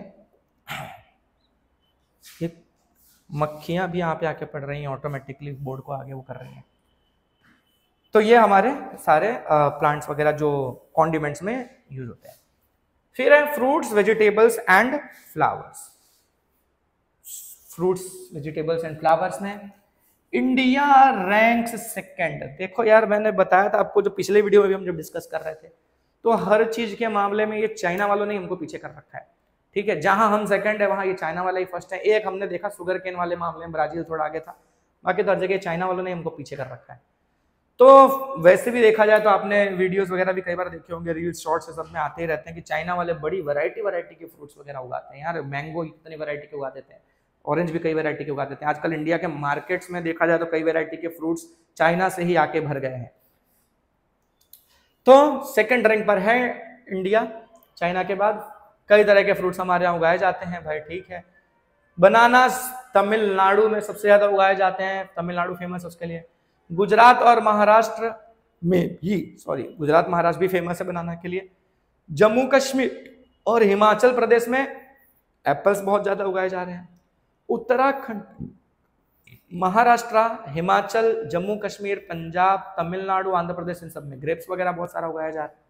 ये मक्खियां भी यहाँ पे आके पड़ रही हैं ऑटोमेटिकली, बोर्ड को आगे वो कर रही हैं। तो ये हमारे सारे प्लांट्स वगैरह जो कॉन्डिमेंट्स में यूज होते हैं। फिर है fruits, vegetables and flowers. Fruits, vegetables and flowers में इंडिया रैंक्स सेकंड। देखो यार, मैंने बताया था आपको जो पिछले वीडियो में भी हम जब डिस्कस कर रहे थे, तो हर चीज के मामले में ये चाइना वालों ने हमको पीछे कर रखा है, ठीक है। जहां हम सेकंड है वहां ये चाइना वाला ही फर्स्ट है। एक हमने देखा शुगर केन वाले मामले में ब्राजील थोड़ा आगे था, बाकी तो हर जगह चाइना वालों ने हमको पीछे कर रखा है। तो वैसे भी देखा जाए तो आपने वीडियोस वगैरह भी कई बार देखे होंगे, रील्स शॉर्ट्स सब में आते ही रहते हैं कि चाइना वाले बड़ी वैरायटी वैरायटी के फ्रूट्स वगैरह उगाते हैं। यार मैंगो इतनी वैरायटी के उगा देते हैं, ऑरेंज भी कई वैरायटी के उगा देते हैं। आजकल इंडिया के मार्केट्स में देखा जाए तो कई वैरायटी के फ्रूट्स चाइना से ही आके भर गए हैं। तो सेकंड रैंक पर है इंडिया चाइना के बाद। कई तरह के फ्रूट्स हमारे यहाँ उगाए जाते हैं भाई, ठीक है। बनानास तमिलनाडु में सबसे ज्यादा उगाए जाते हैं, तमिलनाडु फेमस है उसके लिए। गुजरात और महाराष्ट्र में भी, सॉरी गुजरात महाराष्ट्र भी फेमस है बनाना के लिए। जम्मू कश्मीर और हिमाचल प्रदेश में एप्पल्स बहुत ज्यादा उगाए जा रहे हैं। उत्तराखंड, महाराष्ट्र, हिमाचल, जम्मू कश्मीर, पंजाब, तमिलनाडु, आंध्र प्रदेश, इन सब में ग्रेप्स वगैरह बहुत सारा उगाया जा रहा है।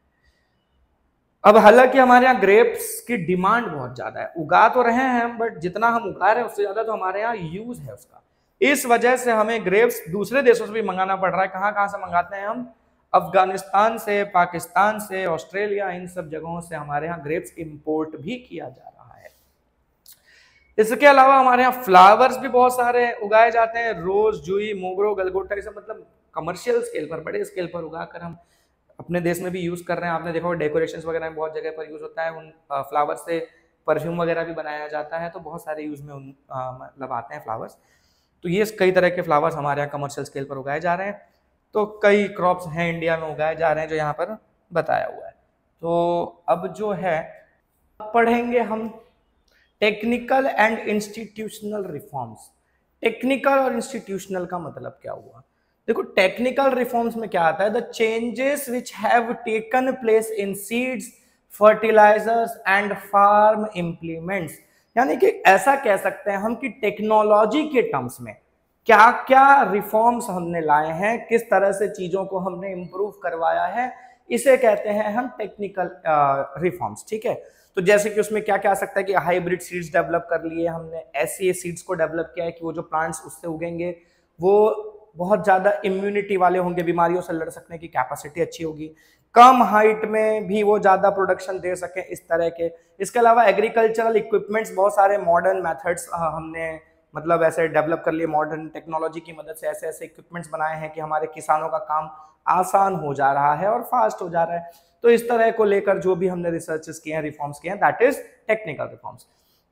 अब हालांकि हमारे यहाँ ग्रेप्स की डिमांड बहुत ज्यादा है, उगा तो रहे हैं हम, बट जितना हम उगा रहे हैं उससे ज्यादा तो हमारे यहाँ यूज है उसका। इस वजह से हमें ग्रेप्स दूसरे देशों से भी मंगाना पड़ रहा है। कहाँ कहाँ से मंगाते हैं हम? अफगानिस्तान से, पाकिस्तान से, ऑस्ट्रेलिया, इन सब जगहों से हमारे यहाँ ग्रेप्स इंपोर्ट भी किया जा रहा है। इसके अलावा हमारे यहाँ फ्लावर्स भी बहुत सारे उगाए जाते हैं, रोज, जूही, मोगरो, गलगोटा, ये सब मतलब कमर्शियल स्केल पर, बड़े स्केल पर उगाकर हम अपने देश में भी यूज कर रहे हैं। आपने देखा होगा डेकोरेशंस वगैरह में बहुत जगह पर यूज होता है, उन फ्लावर्स से परफ्यूम वगैरह भी बनाया जाता है। तो बहुत सारे यूज में उन मतलब आते हैं फ्लावर्स। तो ये कई तरह के फ्लावर्स हमारे यहाँ कमर्शियल स्केल पर उगाए जा रहे हैं। तो कई क्रॉप्स हैं इंडिया में उगाए जा रहे हैं जो यहाँ पर बताया हुआ है। तो अब जो है पढ़ेंगे हम technical and institutional reforms. Technical और इंस्टीट्यूशनल का मतलब क्या हुआ? देखो, टेक्निकल रिफॉर्म्स में क्या आता है, the changes which have taken place in seeds, fertilisers and farm implements. यानी कि ऐसा कह सकते हैं हम कि टेक्नोलॉजी के टर्म्स में क्या क्या रिफॉर्म्स हमने लाए हैं, किस तरह से चीजों को हमने इंप्रूव करवाया है, इसे कहते हैं हम टेक्निकल रिफॉर्म्स। ठीक है, तो जैसे कि उसमें क्या क्या आ सकता है कि हाइब्रिड सीड्स डेवलप कर लिए हमने, ऐसे सीड्स को डेवलप किया है कि वो जो प्लांट्स उससे उगेंगे वो बहुत ज्यादा इम्यूनिटी वाले होंगे, बीमारियों से लड़ सकने की कैपेसिटी अच्छी होगी, कम हाइट में भी वो ज्यादा प्रोडक्शन दे सके, इस तरह के। इसके अलावा एग्रीकल्चरल इक्विपमेंट्स, बहुत सारे मॉडर्न मेथड्स हमने मतलब ऐसे डेवलप कर लिए, मॉडर्न टेक्नोलॉजी की मदद से ऐसे ऐसे इक्विपमेंट्स बनाए हैं कि हमारे किसानों का काम आसान हो जा रहा है और फास्ट हो जा रहा है। तो इस तरह को लेकर जो भी हमने रिसर्चेस किए हैं, रिफॉर्म्स किए हैं, दैट इज टेक्निकल रिफॉर्म्स।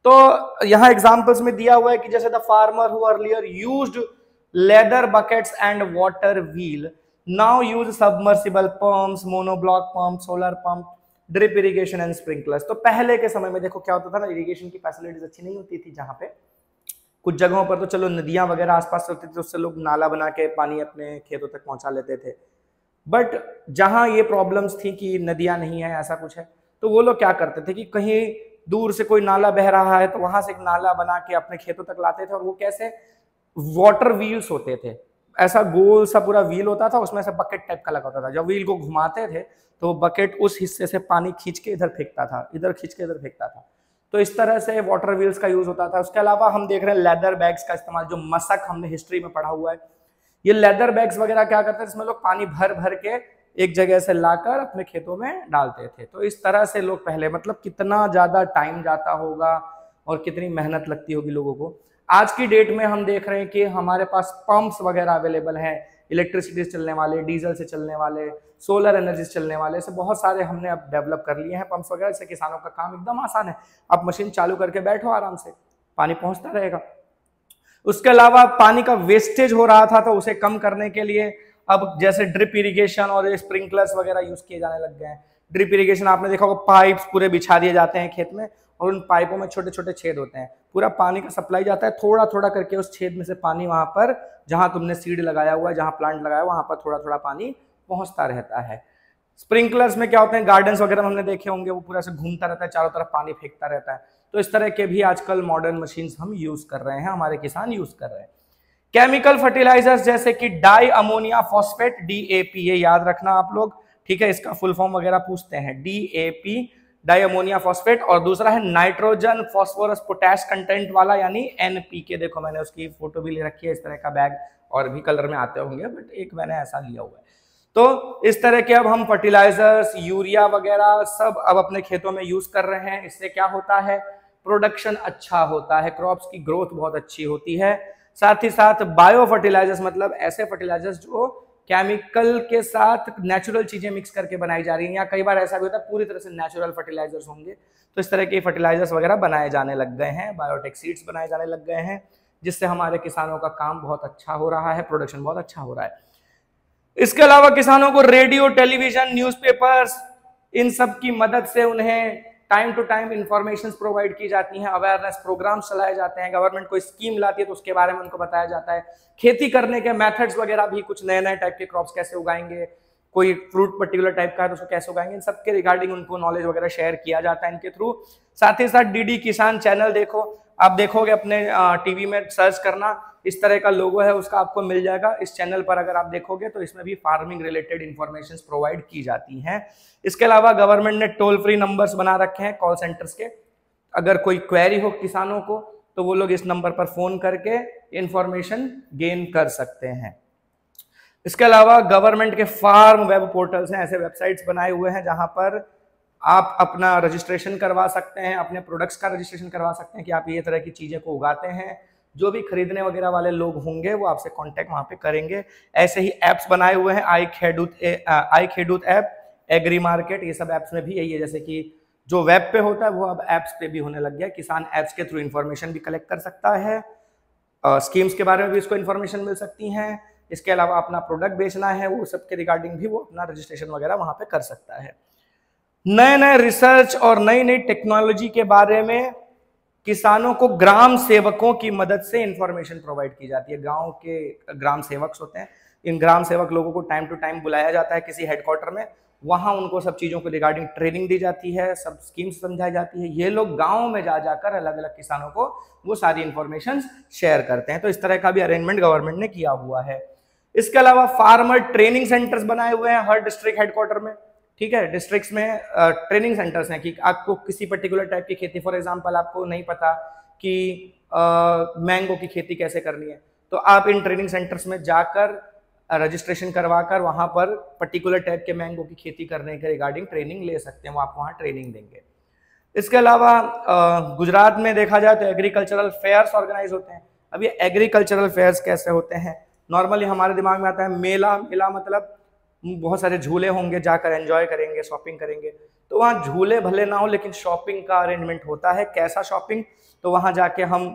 तो यहाँ एग्जांपल्स में दिया हुआ है कि जैसे the farmer who earlier used leather buckets and water wheel now use submersible pumps, monoblock pump, solar pump, drip irrigation and sprinklers. तो पहले के समय में देखो क्या होता था ना, इरिगेशन की फैसिलिटीज अच्छी नहीं होती थी, जहां पे कुछ जगहों पर तो चलो नदियां वगैरह आसपास होती थी, तो उससे लोग नाला बना के पानी अपने खेतों तक पहुंचा लेते थे। बट जहां ये प्रॉब्लम्स थी कि नदियां नहीं है, ऐसा कुछ है, तो वो लोग क्या करते थे कि कहीं दूर से कोई नाला बह रहा है तो वहां से एक नाला बना के अपने खेतों तक लाते थे। और वो कैसे, वाटर व्हील्स होते थे, ऐसा गोल सा पूरा व्हील होता था, उसमें से बकेट टाइप का लगा होता था। जब व्हील को घुमाते थे तो बकेट उस हिस्से से पानी खींच के इधर फेंकता था, इधर खींच के इधर फेंकता था। तो इस तरह से वाटर व्हील्स का यूज होता था। उसके अलावा हम देख रहे हैं लेदर बैग्स का इस्तेमाल, जो मशक हमने हिस्ट्री में पढ़ा हुआ है। ये लेदर बैग्स वगैरह क्या करते हैं, इसमें लोग पानी भर भर के एक जगह से लाकर अपने खेतों में डालते थे। तो इस तरह से लोग पहले, मतलब कितना ज्यादा टाइम जाता होगा और कितनी मेहनत लगती होगी लोगों को। आज की डेट में हम देख रहे हैं कि हमारे पास पंप्स वगैरह अवेलेबल हैं, इलेक्ट्रिसिटी से चलने वाले, डीजल से चलने वाले, सोलर एनर्जी से चलने वाले, से बहुत सारे हमने अब डेवलप कर लिए हैं पंप्स वगैरह। इससे किसानों का काम एकदम आसान है। आप मशीन चालू करके बैठो, आराम से पानी पहुंचता रहेगा। उसके अलावा पानी का वेस्टेज हो रहा था, तो उसे कम करने के लिए अब जैसे ड्रिप इरिगेशन और स्प्रिंकलर्स वगैरह यूज किए जाने लग गए हैं। ड्रिप इरिगेशन आपने देखा होगा, पाइप्स पूरे बिछा दिए जाते हैं खेत में और उन पाइपों में छोटे छोटे छेद होते हैं, पूरा पानी का सप्लाई जाता है, थोड़ा थोड़ा करके उस छेद में से पानी वहां पर जहां तुमने सीड लगाया हुआ है, जहां प्लांट लगाया हुआ, वहां पर थोड़ा थोड़ा पानी पहुंचता रहता है। स्प्रिंकलर्स में क्या होते हैं, गार्डन्स वगैरह में हमने देखे होंगे, वो पूरा से घूमता रहता है, चारों तरफ पानी फेंकता रहता है। तो इस तरह के भी आजकल मॉडर्न मशीन्स हम यूज कर रहे हैं, हमारे किसान यूज कर रहे हैं। केमिकल फर्टिलाइजर्स जैसे कि di ammonia phosphate, D A P, ये याद रखना आप लोग, ठीक है, इसका फुल फॉर्म वगैरह पूछते हैं, D A P, di ammonia phosphate. और दूसरा है नाइट्रोजन फॉस्फोरस पोटैश कंटेंट वाला, यानी एन पी के। देखो मैंने उसकी फोटो भी ले रखी है, इस तरह का बैग, और भी कलर में आते होंगे, बट एक मैंने ऐसा लिया हुआ है। तो इस तरह के अब हम फर्टिलाइजर्स, यूरिया वगैरह सब अब अपने खेतों में यूज कर रहे हैं। इससे क्या होता है, प्रोडक्शन अच्छा होता है, क्रॉप्स की ग्रोथ बहुत अच्छी होती है। साथ ही साथ बायो फर्टिलाइजर्स, मतलब ऐसे फर्टिलाइजर्स जो केमिकल के साथ नेचुरल चीजें मिक्स करके बनाई जा रही हैं, या कई बार ऐसा भी होता है पूरी तरह से नेचुरल फर्टिलाइजर्स होंगे। तो इस तरह के फर्टिलाइजर्स वगैरह बनाए जाने लग गए हैं, बायोटेक सीड्स बनाए जाने लग गए हैं, जिससे हमारे किसानों का काम बहुत अच्छा हो रहा है, प्रोडक्शन बहुत अच्छा हो रहा है। इसके अलावा किसानों को रेडियो, टेलीविजन, न्यूज़पेपर्स, इन सब की मदद से उन्हें time to time information provide की जाती हैं, अवेयरनेस प्रोग्राम्स चलाए जाते हैं, गवर्नमेंट कोई स्कीम लाती है तो उसके बारे में उनको बताया जाता है। खेती करने के मेथड्स वगैरह भी, कुछ नए नए टाइप के क्रॉप्स कैसे उगाएंगे, कोई फ्रूट पर्टिकुलर टाइप का है तो उसको कैसे उगाएंगे, इन सब के रिगार्डिंग उनको नॉलेज वगैरह शेयर किया जाता है इनके थ्रू। साथ ही साथ डीडी किसान चैनल, देखो आप देखोगे अपने टीवी में सर्च करना, इस तरह का लोगो है उसका आपको मिल जाएगा। इस चैनल पर अगर आप देखोगे तो इसमें भी फार्मिंग रिलेटेड इंफॉर्मेशन प्रोवाइड की जाती हैं। इसके अलावा गवर्नमेंट ने टोल फ्री नंबर्स बना रखे हैं कॉल सेंटर्स के, अगर कोई क्वेरी हो किसानों को तो वो लोग इस नंबर पर फोन करके इंफॉर्मेशन गेन कर सकते हैं। इसके अलावा गवर्नमेंट के फार्म वेब पोर्टल्स हैं, ऐसे वेबसाइट्स बनाए हुए हैं जहां पर आप अपना रजिस्ट्रेशन करवा सकते हैं, अपने प्रोडक्ट्स का रजिस्ट्रेशन करवा सकते हैं कि आप ये तरह की चीजें को उगाते हैं। जो भी खरीदने वगैरह वाले लोग होंगे वो आपसे कांटेक्ट वहां पे करेंगे। ऐसे ही एप्स बनाए हुए हैं, I Khedut I Khedut app, agri market, ये सब एप्स में भी यही है। जैसे कि जो वेब पे होता है वो अब एप्स पे भी होने लग गया। किसान एप्स के थ्रू इन्फॉर्मेशन भी कलेक्ट कर सकता है, स्कीम्स के बारे में भी इसको इन्फॉर्मेशन मिल सकती है। इसके अलावा अपना प्रोडक्ट बेचना है वो सब के रिगार्डिंग भी वो अपना रजिस्ट्रेशन वगैरह वहां पे कर सकता है। नए नए रिसर्च और नई नई टेक्नोलॉजी के बारे में किसानों को ग्राम सेवकों की मदद से इंफॉर्मेशन प्रोवाइड की जाती है। गांव के ग्राम सेवक होते हैं, इन ग्राम सेवक लोगों को टाइम टू टाइम बुलाया जाता है किसी हेडक्वार्टर में, वहां उनको सब चीजों को रिगार्डिंग ट्रेनिंग दी जाती है, सब स्कीम्स समझाई जाती है। ये लोग गांव में जा जाकर अलग अलग किसानों को वो सारी इंफॉर्मेशन शेयर करते हैं। तो इस तरह का भी अरेंजमेंट गवर्नमेंट ने किया हुआ है। इसके अलावा फार्मर ट्रेनिंग सेंटर्स बनाए हुए हैं हर डिस्ट्रिक्ट हेडक्वार्टर में। ठीक है, डिस्ट्रिक्ट्स में ट्रेनिंग सेंटर्स हैं कि आपको किसी पर्टिकुलर टाइप की खेती, फॉर एग्जांपल आपको नहीं पता कि मैंगो की खेती कैसे करनी है, तो आप इन ट्रेनिंग सेंटर्स में जाकर रजिस्ट्रेशन करवाकर वहां पर पर्टिकुलर टाइप के मैंगो की खेती करने के रिगार्डिंग ट्रेनिंग ले सकते हैं, वो आपको वहाँ ट्रेनिंग देंगे। इसके अलावा गुजरात में देखा जाए तो एग्रीकल्चरल फेयर्स ऑर्गेनाइज होते हैं। अब ये एग्रीकल्चरल फेयर्स कैसे होते हैं, नॉर्मली हमारे दिमाग में आता है मेला। मेला मतलब बहुत सारे झूले होंगे, जाकर एंजॉय करेंगे, शॉपिंग करेंगे। तो वहाँ झूले भले ना हो लेकिन शॉपिंग का अरेंजमेंट होता है। कैसा शॉपिंग, तो वहाँ जाके हम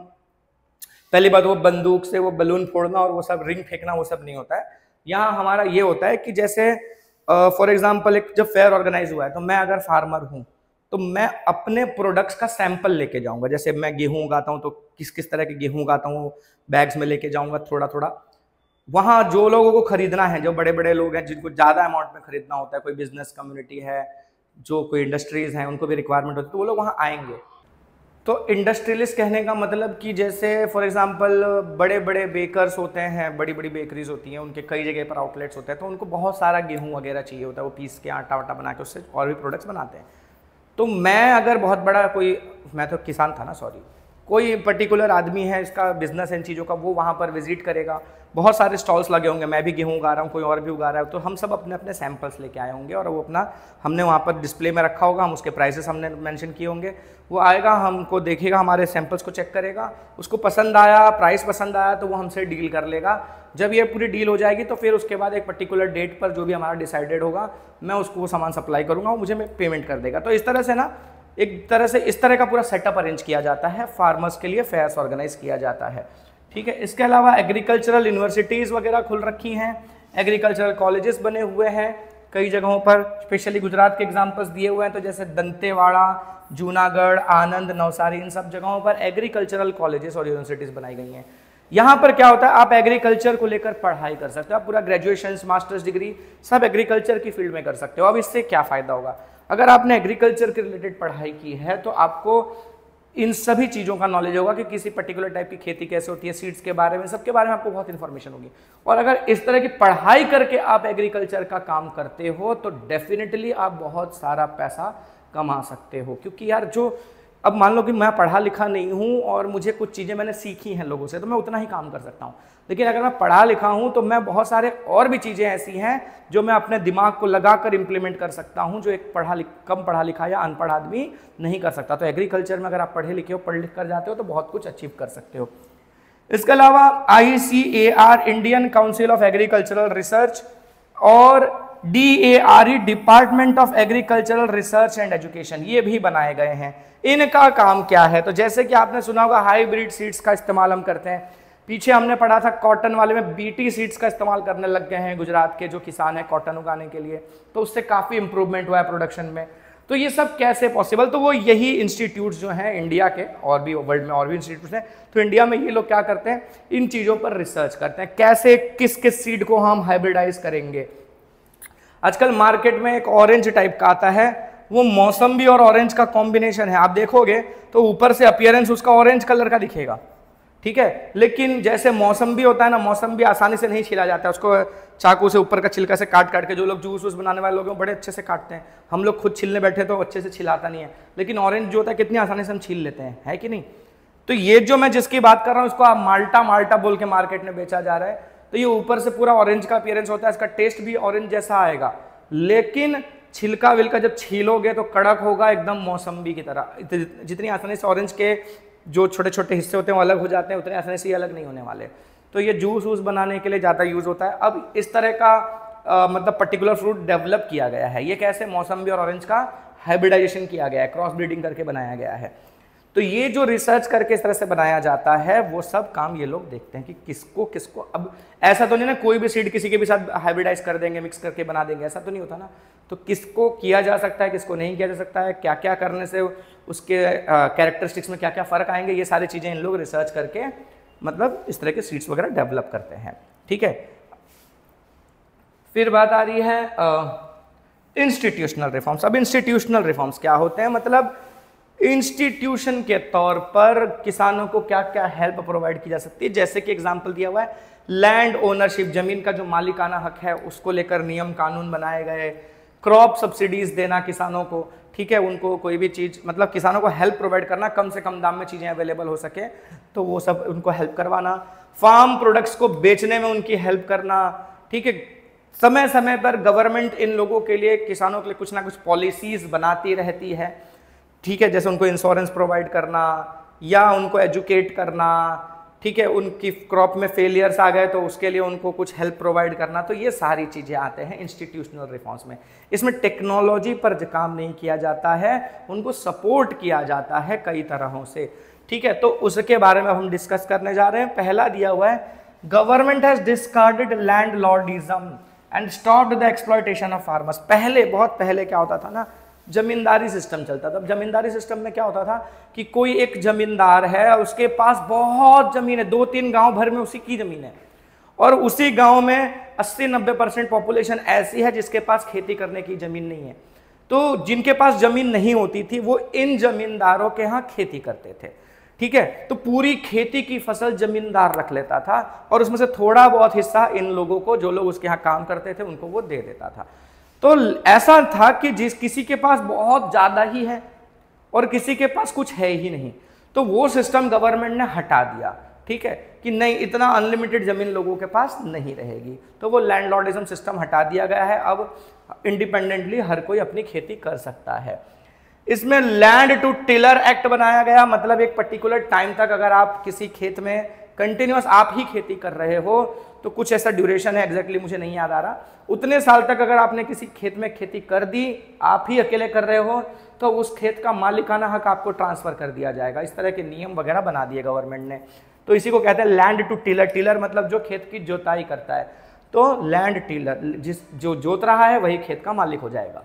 पहली बात वो बंदूक से वो बलून फोड़ना और वो सब रिंग फेंकना वो सब नहीं होता है। यहाँ हमारा ये होता है कि जैसे फॉर एग्जांपल एक जब फेयर ऑर्गेनाइज हुआ है तो मैं अगर फार्मर हूँ तो मैं अपने प्रोडक्ट्स का सैंपल लेके जाऊंगा। जैसे मैं गेहूं उगाता हूँ तो किस किस तरह के गेहूं उगाता हूँ बैग्स में लेके जाऊंगा थोड़ा थोड़ा। वहाँ जो लोगों को खरीदना है, जो बड़े बड़े लोग हैं जिनको ज़्यादा अमाउंट में खरीदना होता है, कोई बिजनेस कम्युनिटी है, जो कोई इंडस्ट्रीज हैं, उनको भी रिक्वायरमेंट होती है, तो वो लोग वहाँ आएंगे। तो इंडस्ट्रियलिस्ट कहने का मतलब कि जैसे फॉर एग्जांपल बड़े बड़े बेकर्स होते हैं, बड़ी बड़ी बेकरीज होती हैं, उनके कई जगह पर आउटलेट्स होते हैं, तो उनको बहुत सारा गेहूं वगैरह चाहिए होता है, वो पीस के आटा वाटा बना के उससे और भी प्रोडक्ट्स बनाते हैं। तो मैं अगर बहुत बड़ा कोई, मैं तो किसान था ना सॉरी, कोई पर्टिकुलर आदमी है, इसका बिजनेस है इन चीज़ों का, वो वहाँ पर विजिट करेगा, बहुत सारे स्टॉल्स लगे होंगे, मैं भी गेहूं उगा रहा हूँ, कोई और भी उगा रहा है, तो हम सब अपने अपने सैंपल्स लेके आए होंगे और वो अपना हमने वहाँ पर डिस्प्ले में रखा होगा, हम उसके प्राइसेस हमने मेंशन किए होंगे। वो आएगा, हमको देखेगा, हमारे सैंपल्स को चेक करेगा, उसको पसंद आया, प्राइस पसंद आया तो वो हमसे डील कर लेगा। जब ये पूरी डील हो जाएगी तो फिर उसके बाद एक पर्टिकुलर डेट पर जो भी हमारा डिसाइडेड होगा, मैं उसको वो सामान सप्लाई करूँगा, वो मुझे पेमेंट कर देगा। तो इस तरह से ना एक तरह से इस तरह का पूरा सेटअप अरेंज किया जाता है, फार्मर्स के लिए फेयर्स ऑर्गेनाइज किया जाता है। ठीक है, इसके अलावा एग्रीकल्चरल यूनिवर्सिटीज़ वगैरह खुल रखी हैं, एग्रीकल्चरल कॉलेजेस बने हुए हैं कई जगहों पर, स्पेशली गुजरात के एग्जांपल्स दिए हुए हैं, तो जैसे दंतेवाड़ा, जूनागढ़, आनंद, नवसारी, इन सब जगहों पर एग्रीकल्चरल कॉलेजेस और यूनिवर्सिटीज़ बनाई गई हैं। यहाँ पर क्या होता है, आप एग्रीकल्चर को लेकर पढ़ाई कर सकते हो, आप पूरा ग्रेजुएशन, मास्टर्स डिग्री सब एग्रीकल्चर की फील्ड में कर सकते हो। अब इससे क्या फ़ायदा होगा, अगर आपने एग्रीकल्चर के रिलेटेड पढ़ाई की है तो आपको इन सभी चीज़ों का नॉलेज होगा कि किसी पर्टिकुलर टाइप की खेती कैसे होती है, सीड्स के बारे में, सबके बारे में आपको बहुत इन्फॉर्मेशन होगी। और अगर इस तरह की पढ़ाई करके आप एग्रीकल्चर का काम करते हो तो डेफिनेटली आप बहुत सारा पैसा कमा सकते हो। क्योंकि यार जो, अब मान लो कि मैं पढ़ा लिखा नहीं हूँ और मुझे कुछ चीज़ें मैंने सीखी हैं लोगों से, तो मैं उतना ही काम कर सकता हूँ। लेकिन अगर मैं पढ़ा लिखा हूँ तो मैं बहुत सारे और भी चीज़ें ऐसी हैं जो मैं अपने दिमाग को लगाकर इम्प्लीमेंट कर सकता हूँ, जो एक पढ़ा लिख कम पढ़ा लिखा या अनपढ़ आदमी नहीं कर सकता। तो एग्रीकल्चर में अगर आप पढ़े लिखे हो, पढ़ लिख कर जाते हो तो बहुत कुछ अचीव कर सकते हो। इसके अलावा I C A R, Indian Council of Agricultural Research, और D A R E, Department of Agricultural Research and Education, ये भी बनाए गए हैं। इनका काम क्या है, तो जैसे कि आपने सुना होगा हाइब्रिड सीड्स का इस्तेमाल हम करते हैं, पीछे हमने पढ़ा था कॉटन वाले में बीटी सीड्स का इस्तेमाल करने लग गए हैं गुजरात के जो किसान हैं कॉटन उगाने के लिए, तो उससे काफ़ी इंप्रूवमेंट हुआ है प्रोडक्शन में। तो ये सब कैसे पॉसिबल, तो वो यही इंस्टीट्यूट्स जो हैं इंडिया के, और भी वर्ल्ड में और भी इंस्टीट्यूट्स हैं, तो इंडिया में ये लोग क्या करते हैं, इन चीज़ों पर रिसर्च करते हैं, कैसे किस किस सीड को हम हाइब्रिडाइज करेंगे। आजकल मार्केट में एक ऑरेंज टाइप का आता है, वो मौसम्बी और ऑरेंज का कॉम्बिनेशन है, आप देखोगे तो ऊपर से अपीयरेंस उसका ऑरेंज कलर का दिखेगा, ठीक है, लेकिन जैसे मौसम्बी होता है ना, मौसम्बी आसानी से नहीं छिला जाता है, उसको चाकू से ऊपर का छिलका से काट काट के, जो लोग जूस वूस बनाने वाले लोग हैं बड़े अच्छे से काटते हैं, हम लोग खुद छिलने बैठे तो अच्छे से छिलाता नहीं है, लेकिन ऑरेंज जो होता है कितनी आसानी से हम छील लेते हैं, है कि नहीं। तो ये जो मैं जिसकी बात कर रहा हूँ इसको आप माल्टा माल्टा बोल के मार्केट में बेचा जा रहा है, तो ये ऊपर से पूरा ऑरेंज का अपीयरेंस होता है, इसका टेस्ट भी ऑरेंज जैसा आएगा, लेकिन छिलका विलका जब छीलोगे तो कड़क होगा एकदम मौसम्बी की तरह। जितनी आसानी से ऑरेंज के जो छोटे छोटे हिस्से होते हैं वो अलग हो जाते हैं, उतने आसानी से ये अलग नहीं होने वाले। तो ये जूस वूस बनाने के लिए ज़्यादा यूज़ होता है। अब इस तरह का आ, मतलब पर्टिकुलर फ्रूट डेवलप किया गया है, ये कैसे, मौसम्बी और ऑरेंज का हाइब्रिडाइजेशन किया गया है, क्रॉस ब्रीडिंग करके बनाया गया है। तो ये जो रिसर्च करके इस तरह से बनाया जाता है वो सब काम ये लोग देखते हैं कि किसको किसको, अब ऐसा तो नहीं ना कोई भी सीड किसी के भी साथ हाइब्रिडाइज कर देंगे, मिक्स करके बना देंगे, ऐसा तो नहीं होता ना। तो किसको किया जा सकता है, किसको नहीं किया जा सकता है, क्या क्या करने से उसके कैरेक्टरिस्टिक्स में क्या क्या फर्क आएंगे, ये सारी चीजें इन लोग रिसर्च करके मतलब इस तरह के सीड्स वगैरह डेवलप करते हैं। ठीक है, फिर बात आ रही है इंस्टीट्यूशनल रिफॉर्म्स। अब इंस्टीट्यूशनल रिफॉर्म्स क्या होते हैं, मतलब इंस्टीट्यूशन के तौर पर किसानों को क्या क्या हेल्प प्रोवाइड की जा सकती है। जैसे कि एग्जांपल दिया हुआ है लैंड ओनरशिप, जमीन का जो मालिकाना हक है उसको लेकर नियम कानून बनाए गए, क्रॉप सब्सिडीज देना किसानों को, ठीक है, उनको कोई भी चीज मतलब किसानों को हेल्प प्रोवाइड करना, कम से कम दाम में चीजें अवेलेबल हो सके तो वो सब उनको हेल्प करवाना, फार्म प्रोडक्ट्स को बेचने में उनकी हेल्प करना। ठीक है, समय समय पर गवर्नमेंट इन लोगों के लिए, किसानों के लिए कुछ ना कुछ पॉलिसीज बनाती रहती है। ठीक है, जैसे उनको इंश्योरेंस प्रोवाइड करना या उनको एजुकेट करना, ठीक है, उनकी क्रॉप में फेलियर्स आ गए तो उसके लिए उनको कुछ हेल्प प्रोवाइड करना। तो ये सारी चीजें आते हैं इंस्टीट्यूशनल रिफॉर्म्स में। इसमें टेक्नोलॉजी पर काम नहीं किया जाता है, उनको सपोर्ट किया जाता है कई तरहों से। ठीक है, तो उसके बारे में हम डिस्कस करने जा रहे हैं। पहला दिया हुआ है government has discarded landlordism and stopped the exploitation of farmers. पहले, बहुत पहले क्या होता था ना, जमींदारी सिस्टम चलता था। जमींदारी सिस्टम में क्या होता था कि कोई एक जमींदार है, उसके पास बहुत जमीन है, दो तीन गांव भर में उसी की जमीन है, और उसी गांव में अस्सी नब्बे परसेंट पॉपुलेशन ऐसी है जिसके पास खेती करने की जमीन नहीं है। तो जिनके पास जमीन नहीं होती थी वो इन जमींदारों के यहाँ खेती करते थे। ठीक है, तो पूरी खेती की फसल जमींदार रख लेता था और उसमें से थोड़ा बहुत हिस्सा इन लोगों को, जो लोग उसके यहाँ काम करते थे, उनको वो दे देता था। तो ऐसा था कि जिस किसी के पास बहुत ज्यादा ही है और किसी के पास कुछ है ही नहीं, तो वो सिस्टम गवर्नमेंट ने हटा दिया। ठीक है, कि नहीं, इतना अनलिमिटेड जमीन लोगों के पास नहीं रहेगी, तो वो लैंडलॉर्डिज्म सिस्टम हटा दिया गया है। अब इंडिपेंडेंटली हर कोई अपनी खेती कर सकता है। इसमें लैंड टू टिलर एक्ट बनाया गया, मतलब एक पर्टिकुलर टाइम तक अगर आप किसी खेत में कंटिन्यूअस आप ही खेती कर रहे हो, तो कुछ ऐसा ड्यूरेशन है, एग्जैक्टली मुझे नहीं याद आ रहा, उतने साल तक अगर आपने किसी खेत में खेती कर दी, आप ही अकेले कर रहे हो, तो उस खेत का मालिकाना हक आपको ट्रांसफर कर दिया जाएगा। इस तरह के नियम वगैरह बना दिए गवर्नमेंट ने। तो इसी को कहते हैं लैंड टू टिलर। टिलर मतलब जो खेत की जोताई करता है, तो लैंड टिलर, जिस जो जोत रहा है वही खेत का मालिक हो जाएगा।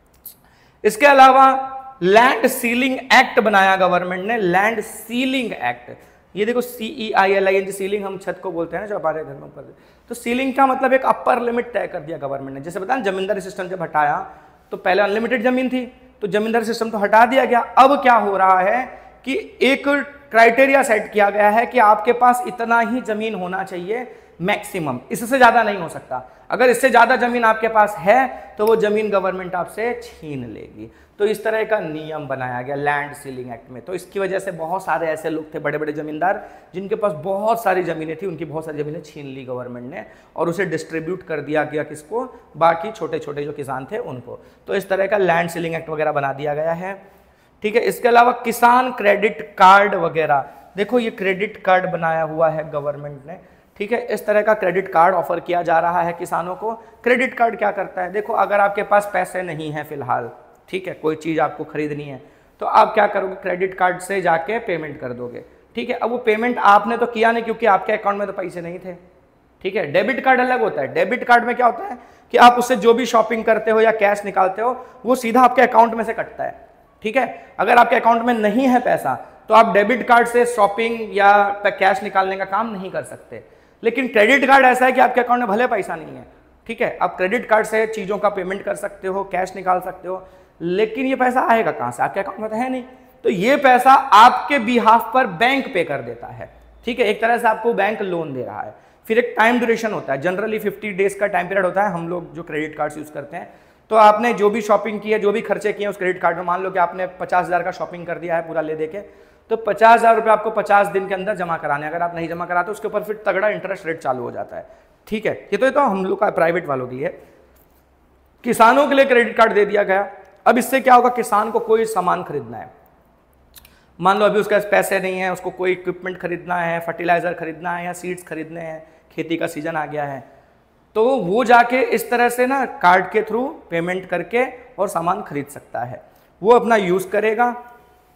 इसके अलावा लैंड सीलिंग एक्ट बनाया गवर्नमेंट ने, लैंड सीलिंग एक्ट। ये देखो C E I L I N G, ceiling हम छत को बोलते हैं ना जो हमारे घर में ऊपर। तो सीलिंग का मतलब एक अपर लिमिट तय कर दिया गवर्नमेंट ने। जैसे बताया जमींदारी सिस्टम जब हटाया तो पहले अनलिमिटेड जमीन थी, तो जमींदारी सिस्टम तो हटा दिया गया। अब क्या हो रहा है कि एक क्राइटेरिया सेट किया गया है कि आपके पास इतना ही जमीन होना चाहिए मैक्सिमम, इससे ज्यादा नहीं हो सकता। अगर इससे ज्यादा जमीन आपके पास है तो वो जमीन गवर्नमेंट आपसे छीन लेगी। तो इस तरह का नियम बनाया गया लैंड सीलिंग एक्ट में। तो इसकी वजह से बहुत सारे ऐसे लोग थे, बड़े बड़े जमींदार, जिनके पास बहुत सारी जमीनें थी, उनकी बहुत सारी जमीनें छीन ली गवर्नमेंट ने और उसे डिस्ट्रीब्यूट कर दिया गया किसको, बाकी छोटे छोटे जो किसान थे उनको। तो इस तरह का लैंड सीलिंग एक्ट वगैरह बना दिया गया है। ठीक है, इसके अलावा किसान क्रेडिट कार्ड वगैरह, देखो ये क्रेडिट कार्ड बनाया हुआ है गवर्नमेंट ने। ठीक है, इस तरह का क्रेडिट कार्ड ऑफर किया जा रहा है किसानों को। क्रेडिट कार्ड क्या करता है, देखो अगर आपके पास पैसे नहीं है फिलहाल, ठीक है, कोई चीज आपको खरीदनी है, तो आप क्या करोगे, क्रेडिट कार्ड से जाके पेमेंट कर दोगे। ठीक है, अब वो पेमेंट आपने तो किया नहीं क्योंकि आपके अकाउंट में तो पैसे नहीं थे। ठीक है, डेबिट कार्ड अलग होता है। डेबिट कार्ड में क्या होता है कि आप उससे जो भी शॉपिंग करते हो या कैश निकालते हो वो सीधा आपके अकाउंट में से कटता है। ठीक है, अगर आपके अकाउंट में नहीं है पैसा तो आप डेबिट कार्ड से शॉपिंग या कैश निकालने का काम नहीं कर सकते। लेकिन क्रेडिट कार्ड ऐसा है कि आपके अकाउंट में भले पैसा नहीं है, ठीक है, आप क्रेडिट कार्ड से चीजों का पेमेंट कर सकते हो, कैश निकाल सकते हो, लेकिन ये पैसा आएगा कहां से, आपके अकाउंट में तो है नहीं। तो ये पैसा आपके बिहाफ पर बैंक पे कर देता है। ठीक है, एक तरह से आपको बैंक लोन दे रहा है। फिर एक टाइम ड्यूरेशन होता है, जनरली फिफ्टी डेज का टाइम पीरियड होता है। हम लोग जो क्रेडिट कार्ड यूज करते हैं, तो आपने जो भी शॉपिंग की है, जो भी खर्चे किए उस क्रेडिट कार्ड में, मान लो कि आपने पचास हजार का शॉपिंग कर दिया है पूरा ले देके, तो पचास हजार रुपये आपको पचास दिन के अंदर जमा कराने। अगर आप नहीं जमा कराते उसके ऊपर फिर तगड़ा इंटरेस्ट रेट चालू हो जाता है। ठीक है, ये तो ये तो हम लोग का प्राइवेट वालों के लिए, किसानों के लिए क्रेडिट कार्ड दे दिया गया। अब इससे क्या होगा, किसान को कोई सामान खरीदना है, मान लो अभी उसके पास पैसे नहीं है, उसको कोई इक्विपमेंट खरीदना है, फर्टिलाइजर खरीदना है या सीड्स खरीदने हैं, खेती का सीजन आ गया है, तो वो जाके इस तरह से ना कार्ड के थ्रू पेमेंट करके और सामान खरीद सकता है। वो अपना यूज करेगा,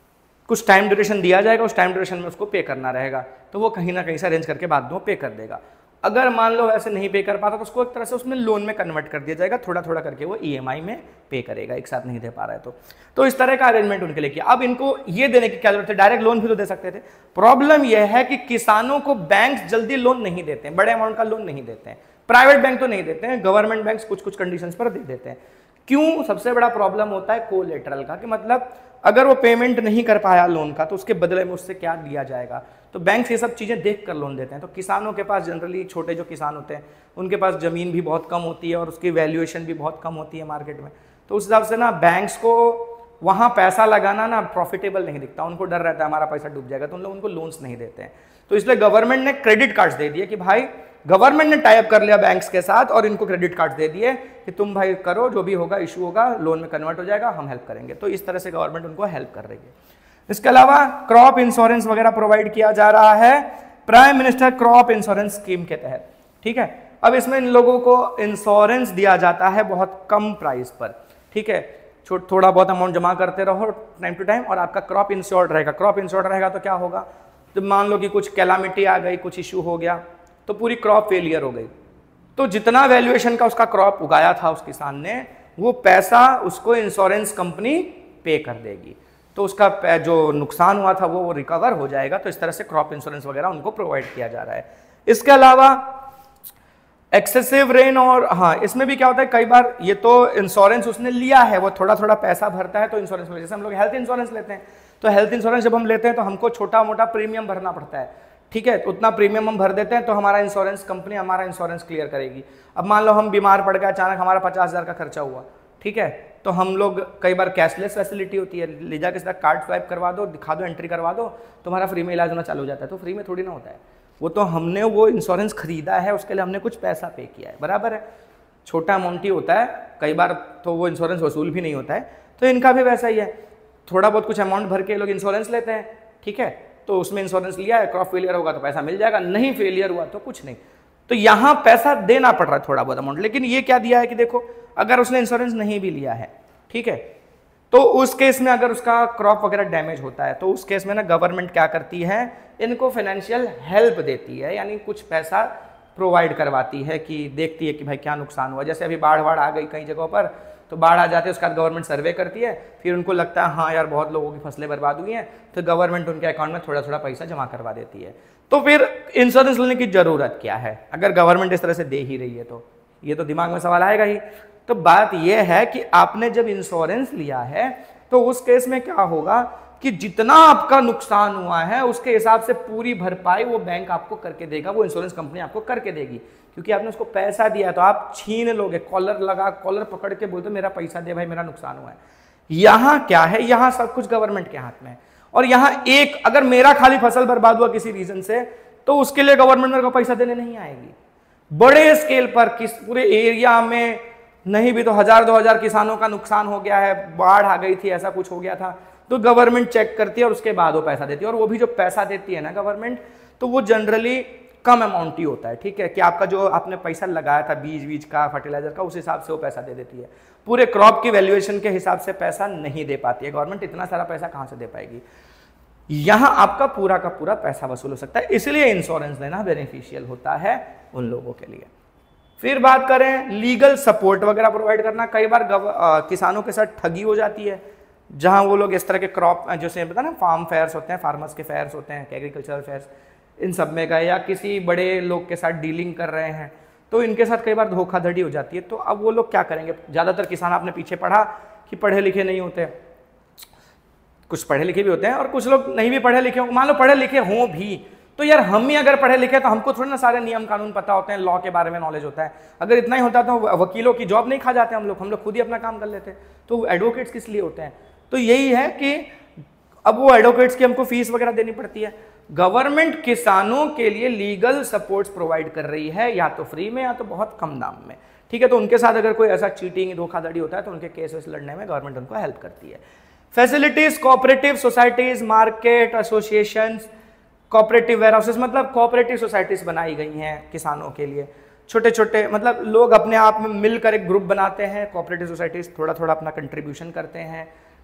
कुछ टाइम ड्यूरेशन दिया जाएगा, उस टाइम ड्यूरेशन में उसको पे करना रहेगा, तो वो कहीं ना कहीं से अरेंज करके बाद में पे कर देगा। अगर मान लो ऐसे नहीं पे कर पाता तो उसको एक तरह से उसमें लोन में कन्वर्ट कर दिया जाएगा, थोड़ा थोड़ा करके वो ईएमआई में पे करेगा, एक साथ नहीं दे पा रहा है तो तो इस तरह का अरेंजमेंट उनके लिए किया। अब इनको ये देने की क्या जरूरत है, डायरेक्ट लोन भी तो दे सकते थे। प्रॉब्लम यह है कि किसानों को बैंक जल्दी लोन नहीं देते हैं, बड़े अमाउंट का लोन नहीं देते हैं, प्राइवेट बैंक तो नहीं देते हैं, गवर्नमेंट बैंक कुछ कुछ कंडीशंस पर दे देते हैं। क्यों? सबसे बड़ा प्रॉब्लम होता है कोलेटरल का, कि मतलब अगर वो पेमेंट नहीं कर पाया लोन का तो उसके बदले में उससे क्या दिया जाएगा, तो बैंक ये सब चीज़ें देख कर लोन देते हैं। तो किसानों के पास जनरली, छोटे जो किसान होते हैं उनके पास ज़मीन भी बहुत कम होती है और उसकी वैल्यूएशन भी बहुत कम होती है मार्केट में, तो उस हिसाब से ना बैंक्स को वहाँ पैसा लगाना ना प्रॉफिटेबल नहीं दिखता, उनको डर रहता है हमारा पैसा डूब जाएगा, तो उन लोग उनको लोन्स नहीं देते हैं। तो इसलिए गवर्नमेंट ने क्रेडिट कार्ड्स दे दिए कि भाई, गवर्नमेंट ने टाइप कर लिया बैंक्स के साथ और इनको क्रेडिट कार्ड दे दिए कि तुम भाई करो, जो भी होगा इशू होगा लोन में कन्वर्ट हो जाएगा, हम हेल्प करेंगे। तो इस तरह से गवर्नमेंट उनको हेल्प कर रही है। इसके अलावा क्रॉप इंश्योरेंस वगैरह प्रोवाइड किया जा रहा है prime minister crop insurance scheme के तहत, ठीक है। अब इसमें इन लोगों को इंश्योरेंस दिया जाता है बहुत कम प्राइस पर, ठीक है, थोड़ा बहुत अमाउंट जमा करते रहो टाइम टू टाइम और आपका क्रॉप इंश्योर्ड रहेगा। क्रॉप इंश्योर्ड रहेगा तो क्या होगा, तो मान लो कि कुछ कैलामिटी आ गई, कुछ इशू हो गया, तो पूरी क्रॉप फेलियर हो गई, तो जितना वैल्यूएशन का उसका क्रॉप उगाया था उस किसान ने, वो पैसा उसको इंश्योरेंस कंपनी पे कर देगी, तो उसका जो नुकसान हुआ था वो रिकवर हो जाएगा। तो इस तरह से क्रॉप इंश्योरेंस वगैरह उनको प्रोवाइड किया जा रहा है। इसके अलावा एक्सेसिव रेन, और हाँ इसमें भी क्या होता है, कई बार ये तो इंश्योरेंस उसने लिया है, वो थोड़ा थोड़ा पैसा भरता है तो इंश्योरेंस में, जैसे हम लोग हेल्थ इंश्योरेंस लेते हैं, तो हेल्थ इंश्योरेंस जब हम लेते हैं तो हमको छोटा मोटा प्रीमियम भरना पड़ता है, ठीक है, तो उतना प्रीमियम हम भर देते हैं तो हमारा इंश्योरेंस कंपनी हमारा इंश्योरेंस क्लियर करेगी। अब मान लो हम बीमार पड़ गए अचानक, हमारा पचास हज़ार का खर्चा हुआ, ठीक है, तो हम लोग कई बार कैशलेस फैसिलिटी होती है, ले जाके सीधा कार्ड स्वाइप करवा दो, दिखा दो, एंट्री करवा दो, तुम्हारा फ्री में इलाज होना चालू हो जाता है। तो फ्री में थोड़ी ना होता है, वो तो हमने वो इंश्योरेंस खरीदा है, उसके लिए हमने कुछ पैसा पे किया है, बराबर है, छोटा अमाउंट ही होता है, कई बार तो वो इंश्योरेंस वसूल भी नहीं होता है। तो इनका भी वैसा ही है, थोड़ा बहुत कुछ अमाउंट भर के लोग इंश्योरेंस लेते हैं, ठीक है, तो उसमें इंश्योरेंस लिया है, क्रॉप फेलियर होगा तो पैसा मिल जाएगा, नहीं फेलियर हुआ तो कुछ नहीं। तो यहाँ पैसा देना पड़ रहा है थोड़ा बहुत अमाउंट, लेकिन ये क्या दिया है कि देखो अगर उसने इंश्योरेंस नहीं भी लिया है, ठीक है, तो उस केस में अगर उसका क्रॉप वगैरह डैमेज होता है तो उस केस में ना गवर्नमेंट क्या करती है, इनको फाइनेंशियल हेल्प देती है, यानी कुछ पैसा प्रोवाइड करवाती है, कि देखती है कि भाई क्या नुकसान हुआ। जैसे अभी बाढ़ बाढ़ आ गई कई जगहों पर, तो बाढ़ आ जाते है, उसके बाद गवर्नमेंट सर्वे करती है, फिर उनको लगता है हाँ यार बहुत लोगों की फसलें बर्बाद हुई हैं, तो गवर्नमेंट उनके अकाउंट में थोड़ा थोड़ा पैसा जमा करवा देती है। तो फिर इंश्योरेंस लेने की जरूरत क्या है, अगर गवर्नमेंट इस तरह से दे ही रही है तो ये तो दिमाग में सवाल आएगा ही। तो बात यह है कि आपने जब इंश्योरेंस लिया है तो उस केस में क्या होगा कि जितना आपका नुकसान हुआ है उसके हिसाब से पूरी भरपाई वो बैंक आपको करके देगा, वो इंश्योरेंस कंपनी आपको करके देगी, क्योंकि आपने उसको पैसा दिया। तो आप छीन लोगे, कॉलर लगा, कॉलर पकड़ के बोलते मेरा पैसा दे भाई, मेरा नुकसान हुआ है। यहाँ क्या है, यहाँ सब कुछ गवर्नमेंट के हाथ में है। और यहाँ एक, अगर मेरा खाली फसल बर्बाद हुआ किसी रीजन से, तो उसके लिए गवर्नमेंट मेरे को पैसा देने नहीं आएगी। बड़े स्केल पर किस पूरे एरिया में नहीं भी तो हजार दो हजार किसानों का नुकसान हो गया है, बाढ़ आ गई थी, ऐसा कुछ हो गया था, तो गवर्नमेंट चेक करती है और उसके बाद वो पैसा देती है। और वो भी जो पैसा देती है ना गवर्नमेंट, तो वो जनरली कम अमाउंट ही होता है, ठीक है, कि आपका जो आपने पैसा लगाया था बीज बीज का, फर्टिलाइजर का, उस हिसाब से वो पैसा दे देती है। पूरे क्रॉप की वैल्यूएशन के हिसाब से पैसा नहीं दे पाती है गवर्नमेंट, इतना सारा पैसा कहां से दे पाएगी। यहां आपका पूरा का पूरा पैसा वसूल हो सकता है, इसलिए इंश्योरेंस लेना बेनिफिशियल होता है उन लोगों के लिए। फिर बात करें लीगल सपोर्ट वगैरह प्रोवाइड करना। कई बार आ, किसानों के साथ ठगी हो जाती है, जहां वो लोग इस तरह के क्रॉप, जैसे पता ना फार्म फेयर्स होते हैं, फार्मर्स के फेयर्स होते हैं, एग्रीकल्चरल फेयर्स, इन सब में गए या किसी बड़े लोग के साथ डीलिंग कर रहे हैं, तो इनके साथ कई बार धोखाधड़ी हो जाती है। तो अब वो लोग क्या करेंगे, ज़्यादातर किसान आपने पीछे पढ़ा कि पढ़े लिखे नहीं होते, कुछ पढ़े लिखे भी होते हैं और कुछ लोग नहीं भी पढ़े लिखे हों। मान लो पढ़े लिखे हों भी, तो यार हम ही अगर पढ़े लिखे तो हमको थोड़ी ना सारे नियम कानून पता होते हैं, लॉ के बारे में नॉलेज होता है। अगर इतना ही होता तो वकीलों की जॉब नहीं खा जाते हम लोग, हम लोग खुद ही अपना काम कर लेते। तो एडवोकेट्स किस लिए होते हैं, तो यही है कि अब वो एडवोकेट्स की हमको फीस वगैरह देनी पड़ती है। गवर्नमेंट किसानों के लिए लीगल सपोर्ट्स प्रोवाइड कर रही है, या तो फ्री में या तो बहुत कम दाम में, ठीक है। तो उनके साथ अगर कोई ऐसा चीटिंग धोखाधड़ी होता है तो उनके केस वेस लड़ने में गवर्नमेंट उनको हेल्प करती है। Facilities, cooperative societies, market associations, cooperative warehouses, मतलब कोऑपरेटिव सोसाइटीज बनाई गई हैं किसानों के लिए। छोटे छोटे मतलब लोग अपने आप में मिलकर एक ग्रुप बनाते हैं, कोऑपरेटिव सोसाइटीज, थोड़ा थोड़ा अपना कंट्रीब्यूशन करते हैं,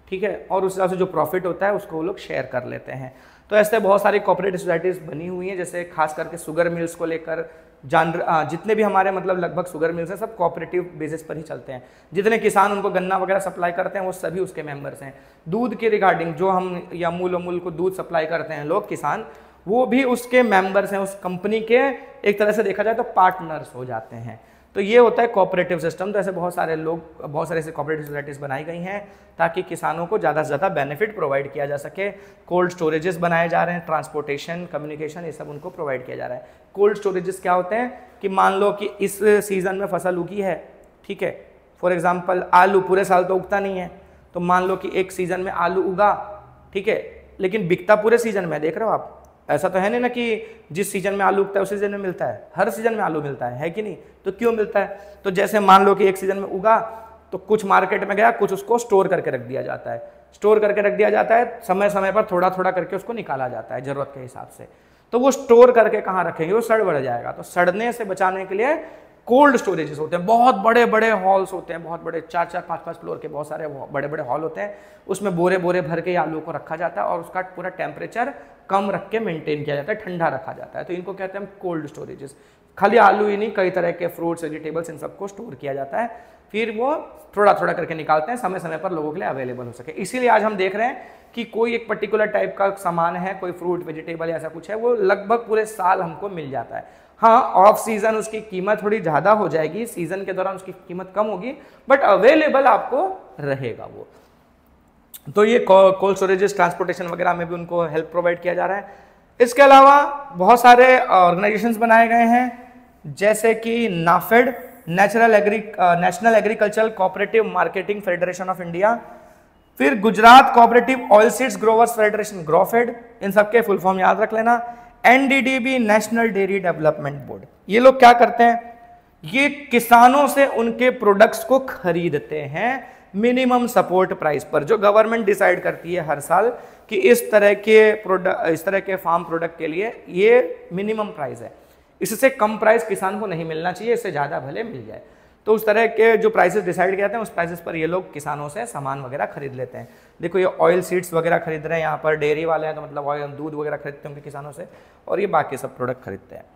ठीक है, और उस हिसाब से जो प्रॉफिट होता है उसको वो लोग शेयर कर लेते हैं। तो ऐसे बहुत सारी कोऑपरेटिव सोसाइटीज़ बनी हुई हैं, जैसे खास करके शुगर मिल्स को लेकर जान जितने भी हमारे मतलब लगभग शुगर मिल्स हैं सब कोऑपरेटिव बेसिस पर ही चलते हैं। जितने किसान उनको गन्ना वगैरह सप्लाई करते हैं वो सभी उसके मेंबर्स हैं। दूध के रिगार्डिंग जो हम या अमूल अमूल को दूध सप्लाई करते हैं लोग किसान, वो भी उसके मेंबर्स हैं, उस कंपनी के एक तरह से देखा जाए तो पार्टनर्स हो जाते हैं। तो ये होता है कोऑपरेटिव सिस्टम। तो ऐसे बहुत सारे लोग, बहुत सारे ऐसे कोऑपरेटिव सोसाइटीज़ बनाई गई हैं ताकि किसानों को ज़्यादा से ज़्यादा बेनिफिट प्रोवाइड किया जा सके। कोल्ड स्टोरेजेस बनाए जा रहे हैं, ट्रांसपोर्टेशन, कम्युनिकेशन, ये सब उनको प्रोवाइड किया जा रहा है। कोल्ड स्टोरेजेस क्या होते हैं कि मान लो कि इस सीज़न में फसल उगी है, ठीक है, फॉर एग्जाम्पल आलू पूरे साल तो उगता नहीं है, तो मान लो कि एक सीज़न में आलू उगा, ठीक है, लेकिन बिकता पूरे सीज़न में, देख रहे हो आप, ऐसा तो है नहीं ना कि जिस सीजन में आलू उगता है उस सीजन में मिलता है, हर सीजन में आलू मिलता है, है कि नहीं? तो क्यों मिलता है? तो जैसे मान लो कि एक सीजन में उगा तो कुछ मार्केट में गया, कुछ उसको स्टोर करके रख दिया जाता है, स्टोर करके रख दिया जाता है, समय समय पर थोड़ा थोड़ा करके उसको निकाला जाता है जरूरत के हिसाब से। तो वो स्टोर करके कहाँ रखेंगे, वो सड़ बढ़ जाएगा। तो सड़ने से बचाने के लिए कोल्ड स्टोरेजेस होते हैं, बहुत बड़े बड़े हॉल्स होते हैं, बहुत बड़े चार चार पाँच पाँच फ्लोर के बहुत सारे बड़े बड़े हॉल होते हैं, उसमें बोरे बोरे भर के आलू को रखा जाता है और उसका पूरा टेम्परेचर कम रख के मेंटेन किया जाता है, ठंडा रखा जाता है। तो इनको कहते हैं कोल्ड स्टोरेजेस। खाली आलू ही नहीं, कई तरह के फ्रूट्स, वेजिटेबल्स, इन सबको स्टोर किया जाता है, फिर वो थोड़ा थोड़ा करके निकालते हैं, समय समय पर लोगों के लिए अवेलेबल हो सके। इसीलिए आज हम देख रहे हैं कि कोई एक पर्टिकुलर टाइप का सामान है, कोई फ्रूट, वेजिटेबल ऐसा कुछ है, वो लगभग पूरे साल हमको मिल जाता है। हाँ, ऑफ सीजन उसकी कीमत थोड़ी ज़्यादा हो जाएगी, सीजन के दौरान उसकी कीमत कम होगी, बट अवेलेबल आपको रहेगा वो। तो ये कोल्ड स्टोरेजेस, ट्रांसपोर्टेशन वगैरह में भी उनको हेल्प प्रोवाइड किया जा रहा है। इसके अलावा बहुत सारे ऑर्गेनाइजेशंस बनाए गए हैं, जैसे कि NAFED, natural agri national agricultural cooperative marketing federation of India, फिर Gujarat cooperative oil seeds growers federation GROFED, इन सबके फुल फॉर्म याद रख लेना। NDDB, national dairy development board, ये लोग क्या करते हैं, ये किसानों से उनके प्रोडक्ट्स को खरीदते हैं मिनिमम सपोर्ट प्राइस पर, जो गवर्नमेंट डिसाइड करती है हर साल कि इस तरह के प्रोडक्ट, इस तरह के फार्म प्रोडक्ट के लिए ये मिनिमम प्राइस है, इससे कम प्राइस किसान को नहीं मिलना चाहिए, इससे ज़्यादा भले मिल जाए। तो उस तरह के जो प्राइसेस डिसाइड किए जाते हैं उस प्राइसेस पर ये लोग किसानों से सामान वगैरह खरीद लेते हैं। देखो ये ऑयल सीड्स वगैरह खरीद रहे हैं, यहाँ पर डेयरी वाले हैं तो मतलब ऑयल, दूध वगैरह खरीदते होंगे किसानों से, और ये बाकी सब प्रोडक्ट खरीदते हैं।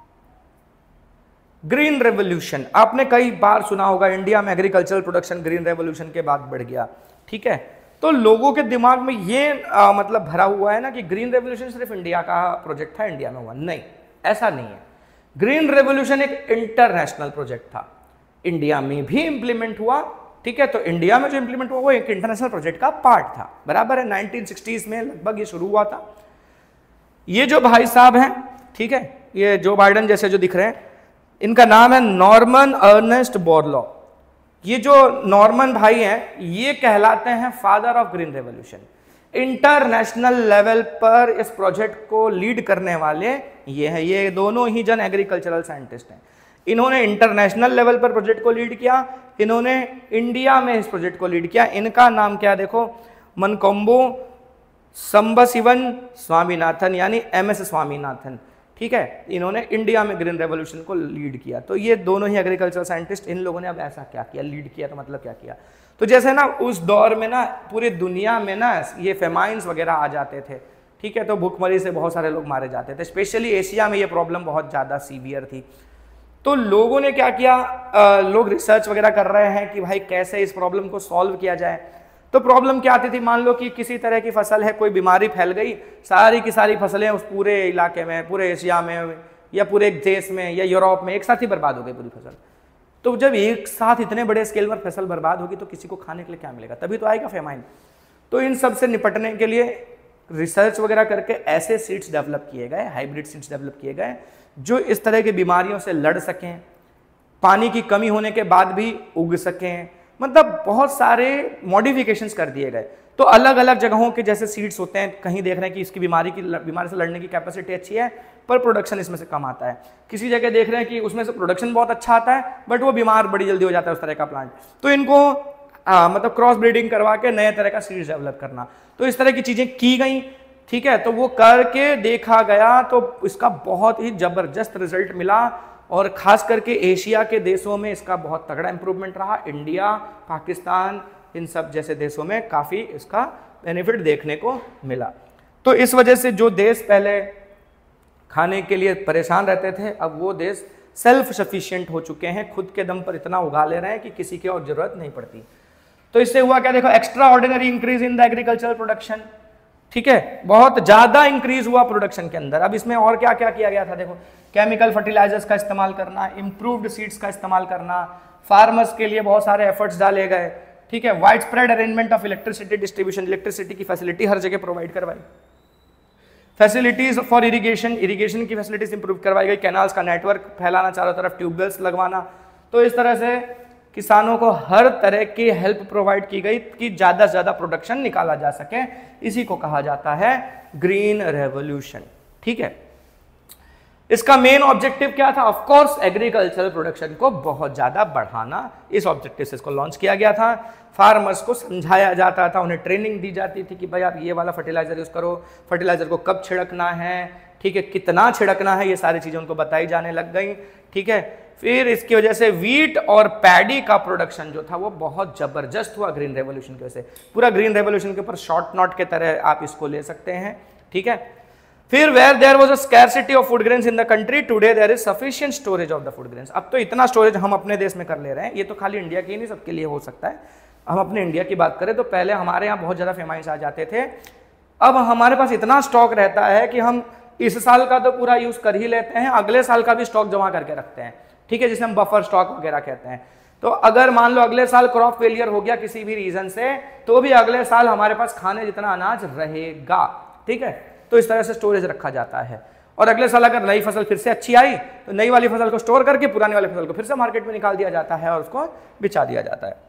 ग्रीन रेवोल्यूशन, आपने कई बार सुना होगा, इंडिया में एग्रीकल्चरल प्रोडक्शन ग्रीन रेवोल्यूशन के बाद बढ़ गया, ठीक है। तो लोगों के दिमाग में ये आ, मतलब भरा हुआ है ना कि ग्रीन रेवोल्यूशन सिर्फ इंडिया का प्रोजेक्ट था, इंडिया में हुआ, नहीं, ऐसा नहीं है। ग्रीन रेवोल्यूशन एक इंटरनेशनल प्रोजेक्ट था, इंडिया में भी इंप्लीमेंट हुआ, ठीक है। तो इंडिया में जो इंप्लीमेंट हुआ वो एक इंटरनेशनल प्रोजेक्ट का पार्ट था, बराबर है। नाइनटीन सिक्सटीज़ में लगभग ये शुरू हुआ था। ये जो भाई साहब हैं, ठीक है, ये जो बाइडेन जैसे जो दिख रहे हैं, इनका नाम है नॉर्मन अर्नेस्ट बोरलॉ। ये जो नॉर्मन भाई हैं ये कहलाते हैं father of green revolution. International level पर इस प्रोजेक्ट को लीड करने वाले ये हैं, ये दोनों ही जन एग्रीकल्चरल साइंटिस्ट हैं। इन्होंने इंटरनेशनल लेवल पर प्रोजेक्ट को लीड किया, इन्होंने इंडिया में इस प्रोजेक्ट को लीड किया। इनका नाम क्या, देखो, मनकोम्बो संबशिवन स्वामीनाथन, यानी एम एस स्वामीनाथन, ठीक है। इन्होंने इंडिया में ग्रीन रेवोल्यूशन को लीड किया। तो ये दोनों ही एग्रीकल्चरल साइंटिस्ट, इन लोगों ने अब ऐसा क्या किया, लीड किया तो मतलब क्या किया, तो जैसे ना उस दौर में ना पूरी दुनिया में ना ये फेमाइंस वगैरह आ जाते थे, ठीक है, तो भूखमरी से बहुत सारे लोग मारे जाते थे, स्पेशली एशिया में ये प्रॉब्लम बहुत ज़्यादा सीवियर थी। तो लोगों ने क्या किया, आ, लोग रिसर्च वगैरह कर रहे हैं कि भाई कैसे इस प्रॉब्लम को सॉल्व किया जाए। तो प्रॉब्लम क्या आती थी, मान लो कि किसी तरह की फसल है, कोई बीमारी फैल गई, सारी की सारी फसलें उस पूरे इलाके में, पूरे एशिया में या पूरे देश में या यूरोप में एक साथ ही बर्बाद हो गई पूरी फसल। तो जब एक साथ इतने बड़े स्केल पर फसल बर्बाद होगी तो किसी को खाने के लिए क्या मिलेगा, तभी तो आएगा फेमाइन। तो इन सब से निपटने के लिए रिसर्च वगैरह करके ऐसे सीड्स डेवलप किए गए, हाइब्रिड सीड्स डेवलप किए गए जो इस तरह की बीमारियों से लड़ सकें, पानी की कमी होने के बाद भी उग सकें, मतलब बहुत सारे मॉडिफिकेशंस कर दिए गए। तो अलग अलग जगहों के जैसे सीड्स होते हैं, कहीं देख रहे हैं कि इसकी बीमारी की बीमारी से लड़ने की कैपेसिटी अच्छी है पर प्रोडक्शन इसमें से कम आता है, किसी जगह देख रहे हैं कि उसमें से प्रोडक्शन बहुत अच्छा आता है बट वो बीमार बड़ी जल्दी हो जाता है उस तरह का प्लांट। तो इनको आ, मतलब क्रॉस ब्रीडिंग करवा के नए तरह का सीड्स डेवलप करना, तो इस तरह की चीजें की गई, ठीक है। तो वो करके देखा गया तो इसका बहुत ही जबरदस्त रिजल्ट मिला और खास करके एशिया के देशों में इसका बहुत तगड़ा इंप्रूवमेंट रहा। इंडिया, पाकिस्तान, इन सब जैसे देशों में काफ़ी इसका बेनिफिट देखने को मिला। तो इस वजह से जो देश पहले खाने के लिए परेशान रहते थे, अब वो देश सेल्फ सफिशिएंट हो चुके हैं, खुद के दम पर इतना उगा ले रहे हैं कि किसी की और जरूरत नहीं पड़ती। तो इससे हुआ क्या, देखो extraordinary increase in the agricultural production, ठीक है, बहुत ज्यादा इंक्रीज हुआ प्रोडक्शन के अंदर। अब इसमें और क्या क्या किया गया था, देखो केमिकल फर्टिलाइजर्स का इस्तेमाल करना, इंप्रूव्ड सीड्स का इस्तेमाल करना, फार्मर्स के लिए बहुत सारे एफर्ट्स डाले गए, ठीक है, widespread arrangement of electricity distribution, electricity की फैसिलिटी हर जगह प्रोवाइड करवाई, फैसिलिटीज फॉर इरिगेशन, इरिगेशन की फैसिलिटीज इंप्रूव करवाई गई, कैनाल्स का नेटवर्क फैलाना, चारों तरफ ट्यूबवेल्स लगवाना। तो इस तरह से किसानों को हर तरह की हेल्प प्रोवाइड की गई कि ज्यादा से ज्यादा प्रोडक्शन निकाला जा सके। इसी को कहा जाता है ग्रीन रेवोल्यूशन, ठीक है। इसका मेन ऑब्जेक्टिव क्या था, ऑफ कोर्स एग्रीकल्चरल प्रोडक्शन को बहुत ज्यादा बढ़ाना। इस ऑब्जेक्टिव से इसको लॉन्च किया गया था। फार्मर्स को समझाया जाता था, उन्हें ट्रेनिंग दी जाती थी कि भाई आप ये वाला फर्टिलाइजर यूज करो, फर्टिलाइजर को कब छिड़कना है, ठीक है, कितना छिड़कना है, ये सारी चीजें उनको बताई जाने लग गई, ठीक है। फिर इसकी वजह से वीट और पैडी का प्रोडक्शन जो था वो बहुत जबरदस्त हुआ ग्रीन रेवोल्यूशन की वजह से। पूरा ग्रीन रेवोल्यूशन के ऊपर शॉर्ट नोट के तरह आप इसको ले सकते हैं, ठीक है। फिर where there was a scarcity of food grains in the country, today there is sufficient storage of the food grains. अब तो इतना स्टोरेज हम अपने देश में कर ले रहे हैं, ये तो खाली इंडिया के ही नहीं, सबके लिए हो सकता है। हम अपने इंडिया की बात करें तो पहले हमारे यहाँ बहुत ज्यादा फेमाइस आ जाते थे, अब हमारे पास इतना स्टॉक रहता है कि हम इस साल का तो पूरा यूज कर ही लेते हैं, अगले साल का भी स्टॉक जमा करके रखते हैं, ठीक है, जिसे हम बफर स्टॉक वगैरह कहते हैं। तो अगर मान लो अगले साल क्रॉप फेलियर हो गया किसी भी रीजन से, तो भी अगले साल हमारे पास खाने जितना अनाज रहेगा, ठीक है। तो इस तरह से स्टोरेज रखा जाता है। और अगले साल अगर नई फसल फिर से अच्छी आई तो नई वाली फसल को स्टोर करके पुरानी वाली फसल को फिर से मार्केट में निकाल दिया जाता है और उसको बिचा दिया जाता है।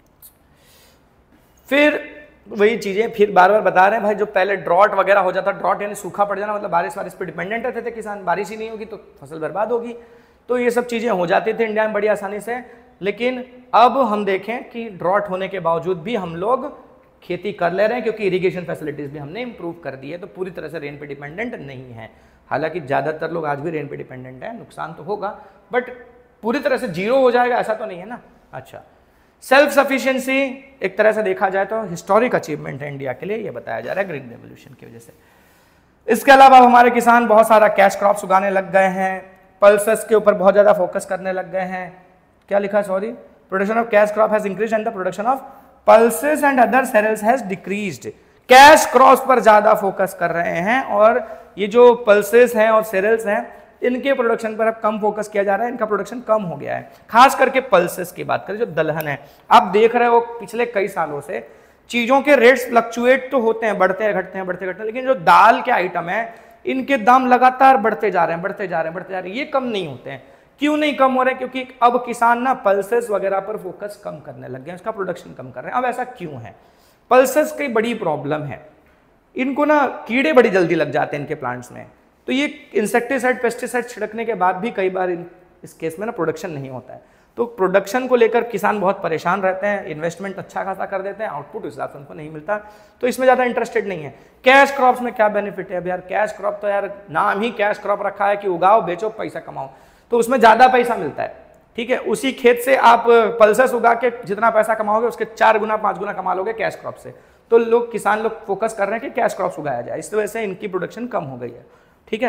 फिर वही चीजें फिर बार बार बता रहे हैं भाई, जो पहले ड्रॉट वगैरह हो जाता, ड्रॉट यानी सूखा पड़ जाना, मतलब बारिश बारिश पे डिपेंडेंट रहते थे किसान, बारिश ही नहीं होगी तो फसल बर्बाद होगी। तो ये सब चीजें हो जाती थी इंडिया में बड़ी आसानी से। लेकिन अब हम देखें कि ड्रॉट होने के बावजूद भी हम लोग खेती कर ले रहे हैं, क्योंकि इरिगेशन फैसिलिटीज भी हमने इंप्रूव कर दी है, तो पूरी तरह से रेन पे डिपेंडेंट नहीं है। हालांकि ज्यादातर लोग आज भी रेन पे डिपेंडेंट है, नुकसान तो होगा, बट पूरी तरह से जीरो हो जाएगा ऐसा तो नहीं है ना। अच्छा, सेल्फ सफिशिएंसी एक तरह से देखा जाए तो हिस्टोरिक अचीवमेंट है इंडिया के लिए, ये बताया जा रहा है ग्रीन रेवोल्यूशन की वजह से। इसके अलावा हमारे किसान बहुत सारा कैश क्रॉप्स उगाने लग गए हैं, पल्सेस के ऊपर बहुत ज्यादा फोकस करने लग गए हैं। क्या लिखा, sorry, production of cash crop has increased and the production of pulses and other cereals has decreased. Cash crops पर ज्यादा फोकस कर रहे हैं और ये जो पल्सेस हैं और सेरेल्स हैं इनके प्रोडक्शन पर अब कम फोकस किया जा रहा है, इनका प्रोडक्शन कम हो गया है। खास करके पल्सेस की बात करें, जो दलहन है, आप देख रहे हो पिछले कई सालों से चीजों के रेट्स फ्लक्चुएट तो होते हैं, बढ़ते हैं घटते हैं बढ़ते घटते हैं, लेकिन जो दाल के आइटम है इनके दाम लगातार बढ़ते जा रहे हैं बढ़ते जा रहे हैं बढ़ते जा रहे हैं, ये कम नहीं होते हैं। क्यों नहीं कम हो रहे हैं? क्योंकि अब किसान ना पल्सेस वगैरह पर फोकस कम करने लग गए हैं, उसका प्रोडक्शन कम कर रहे हैं। अब ऐसा क्यों है? पल्सेस की बड़ी प्रॉब्लम है, इनको ना कीड़े बड़ी जल्दी लग जाते हैं इनके प्लांट्स में, तो ये इंसेक्टिसाइड पेस्टिसाइड छिड़कने के बाद भी कई बार इन, इस केस में ना प्रोडक्शन नहीं होता है। तो प्रोडक्शन को लेकर किसान बहुत परेशान रहते हैं, इन्वेस्टमेंट अच्छा खासा कर देते हैं, आउटपुट उस हिसाब से उनको नहीं मिलता, तो इसमें ज़्यादा इंटरेस्टेड नहीं है। कैश क्रॉप्स में क्या बेनिफिट है? अब यार कैश क्रॉप तो यार नाम ही कैश क्रॉप रखा है कि उगाओ बेचो पैसा कमाओ, तो उसमें ज़्यादा पैसा मिलता है, ठीक है। उसी खेत से आप पल्सेस उगा के जितना पैसा कमाओगे उसके चार गुना पाँच गुना कमा लोगे कैश क्रॉप से। तो लोग किसान लोग फोकस कर रहे हैं कि कैश क्रॉप्स उगाया जाए, इस वजह से इनकी प्रोडक्शन कम हो गई है, ठीक है।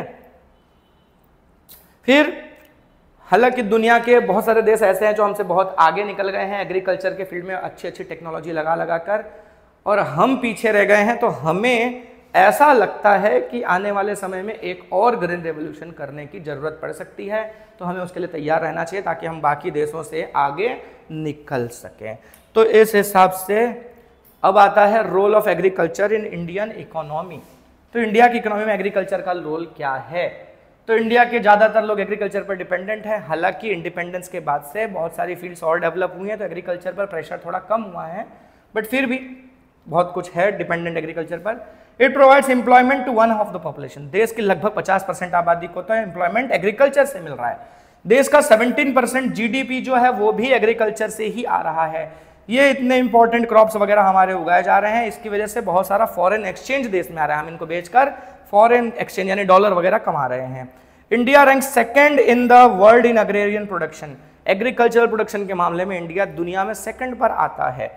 फिर हालांकि दुनिया के बहुत सारे देश ऐसे हैं जो हमसे बहुत आगे निकल गए हैं एग्रीकल्चर के फील्ड में, अच्छी अच्छी टेक्नोलॉजी लगा लगा कर, और हम पीछे रह गए हैं। तो हमें ऐसा लगता है कि आने वाले समय में एक और ग्रीन रेवोल्यूशन करने की जरूरत पड़ सकती है, तो हमें उसके लिए तैयार रहना चाहिए ताकि हम बाकी देशों से आगे निकल सकें। तो इस हिसाब से अब आता है role of agriculture in Indian economy. तो इंडिया की इकोनॉमी में एग्रीकल्चर का रोल क्या है? तो इंडिया के ज़्यादातर लोग एग्रीकल्चर पर डिपेंडेंट है। हालांकि इंडिपेंडेंस के बाद से बहुत सारी फील्ड्स और डेवलप हुई हैं, तो एग्रीकल्चर पर प्रेशर थोड़ा कम हुआ है, बट फिर भी बहुत कुछ है डिपेंडेंट एग्रीकल्चर पर। It provides employment to one of the population. देश की लगभग पचास परसेंट आबादी को तो एम्प्लॉयमेंट एग्रीकल्चर से मिल रहा है। देश का सत्रह परसेंट जीडीपी जो है वो भी एग्रीकल्चर से ही आ रहा है। ये इतने इंपॉर्टेंट क्रॉप्स वगैरह हमारे उगाए जा रहे हैं, इसकी वजह से बहुत सारा फॉरेन एक्सचेंज देश में आ रहा है, हम इनको बेचकर फॉरेन एक्सचेंज यानी डॉलर वगैरह कमा रहे हैं। India rank second in the world in agrarian production. Agricultural production के मामले में इंडिया दुनिया में सेकंड पर आता है।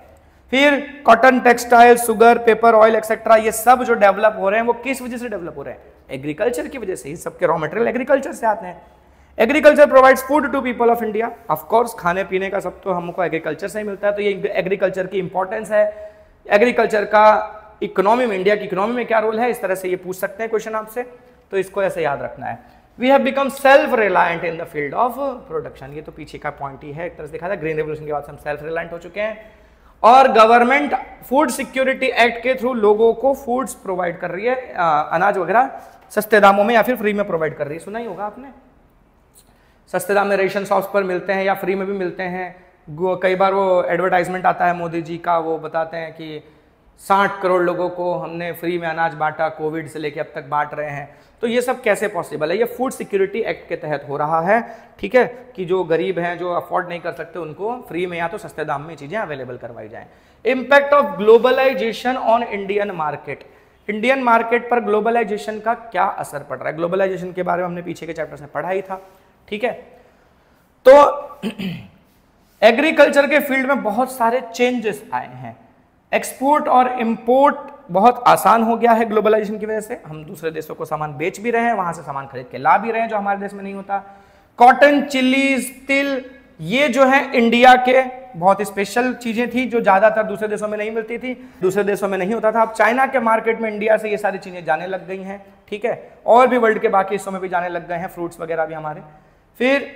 फिर cotton, textile, sugar, paper, oil etcetera, ये सब जो डेवलप हो रहे हैं वो किस वजह से डेवलप हो रहे हैं? एग्रीकल्चर की वजह से ही। सबके रॉ मटेरियल एग्रीकल्चर से आते हैं। Agriculture provides food to people of India. Of course खाने पीने का सब तो हमको एग्रीकल्चर से ही मिलता है, तो ये एग्रीकल्चर की इंपॉर्टेंस है। एग्रीकल्चर का इकोनॉमी में, इंडिया की इकोनॉमी में क्या रोल है, इस तरह से ये पूछ सकते हैं क्वेश्चन आपसे, तो इसको ऐसे याद रखना है। We have become self reliant in the field of production, ये तो पीछे का पॉइंट ही है, एक तरह से देखा था ग्रीन रेवोल्यूशन के बाद से हम सेल्फ रिलायंट हो चुके हैं। और गवर्नमेंट फूड सिक्योरिटी एक्ट के थ्रू लोगों को फूड्स प्रोवाइड कर रही है, अनाज वगैरह सस्ते दामों में या फिर फ्री में प्रोवाइड कर रही है। सुना ही होगा आपने, सस्ते दाम में रेशन शॉप्स पर मिलते हैं या फ्री में भी मिलते हैं। कई बार वो एडवर्टाइजमेंट आता है मोदी जी का, वो बताते हैं कि साठ करोड़ लोगों को हमने फ्री में अनाज बांटा, कोविड से लेके अब तक बांट रहे हैं। तो ये सब कैसे पॉसिबल है? ये फूड सिक्योरिटी एक्ट के तहत हो रहा है, ठीक है, कि जो गरीब हैं, जो अफोर्ड नहीं कर सकते, उनको फ्री में या तो सस्ते दाम में चीजें अवेलेबल करवाई जाएं। Impact of globalisation on Indian market, Indian market पर ग्लोबलाइजेशन का क्या असर पड़ रहा है? ग्लोबलाइजेशन के बारे में हमने पीछे के चैप्टर में पढ़ा ही था, ठीक है। तो एग्रीकल्चर के फील्ड में बहुत सारे चेंजेस आए हैं। एक्सपोर्ट और इंपोर्ट बहुत आसान हो गया है ग्लोबलाइजेशन की वजह से। हम दूसरे देशों को सामान बेच भी रहे हैं, वहां से सामान खरीद के ला भी रहे हैं, जो हमारे देश में नहीं होता। कॉटन, चिलीज, तिल, ये जो है इंडिया के बहुत स्पेशल चीजें थी, जो ज्यादातर दूसरे देशों में नहीं मिलती थी, दूसरे देशों में नहीं होता था। अब चाइना के मार्केट में इंडिया से ये सारी चीजें जाने लग गई हैं, ठीक है, और भी वर्ल्ड के बाकी हिस्सों में भी जाने लग गए हैं, फ्रूट्स वगैरह भी हमारे। फिर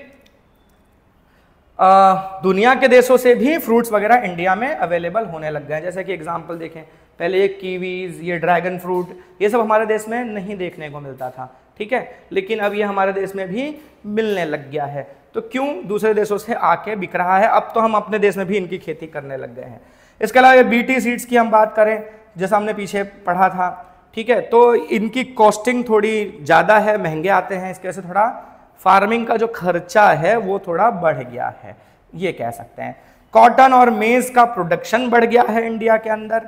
आ, दुनिया के देशों से भी फ्रूट्स वगैरह इंडिया में अवेलेबल होने लग गए हैं। जैसे कि एग्जांपल देखें, पहले ये कीवीज, ये ड्रैगन फ्रूट, ये सब हमारे देश में नहीं देखने को मिलता था, ठीक है, लेकिन अब ये हमारे देश में भी मिलने लग गया है। तो क्यों? दूसरे देशों से आके बिक रहा है, अब तो हम अपने देश में भी इनकी खेती करने लग गए हैं। इसके अलावा बीटी सीड्स की हम बात करें, जैसा हमने पीछे पढ़ा था, ठीक है, तो इनकी कॉस्टिंग थोड़ी ज़्यादा है, महंगे आते हैं, इसकी वजह से थोड़ा फार्मिंग का जो खर्चा है वो थोड़ा बढ़ गया है, ये कह सकते हैं। कॉटन और मेज का प्रोडक्शन बढ़ गया है इंडिया के अंदर।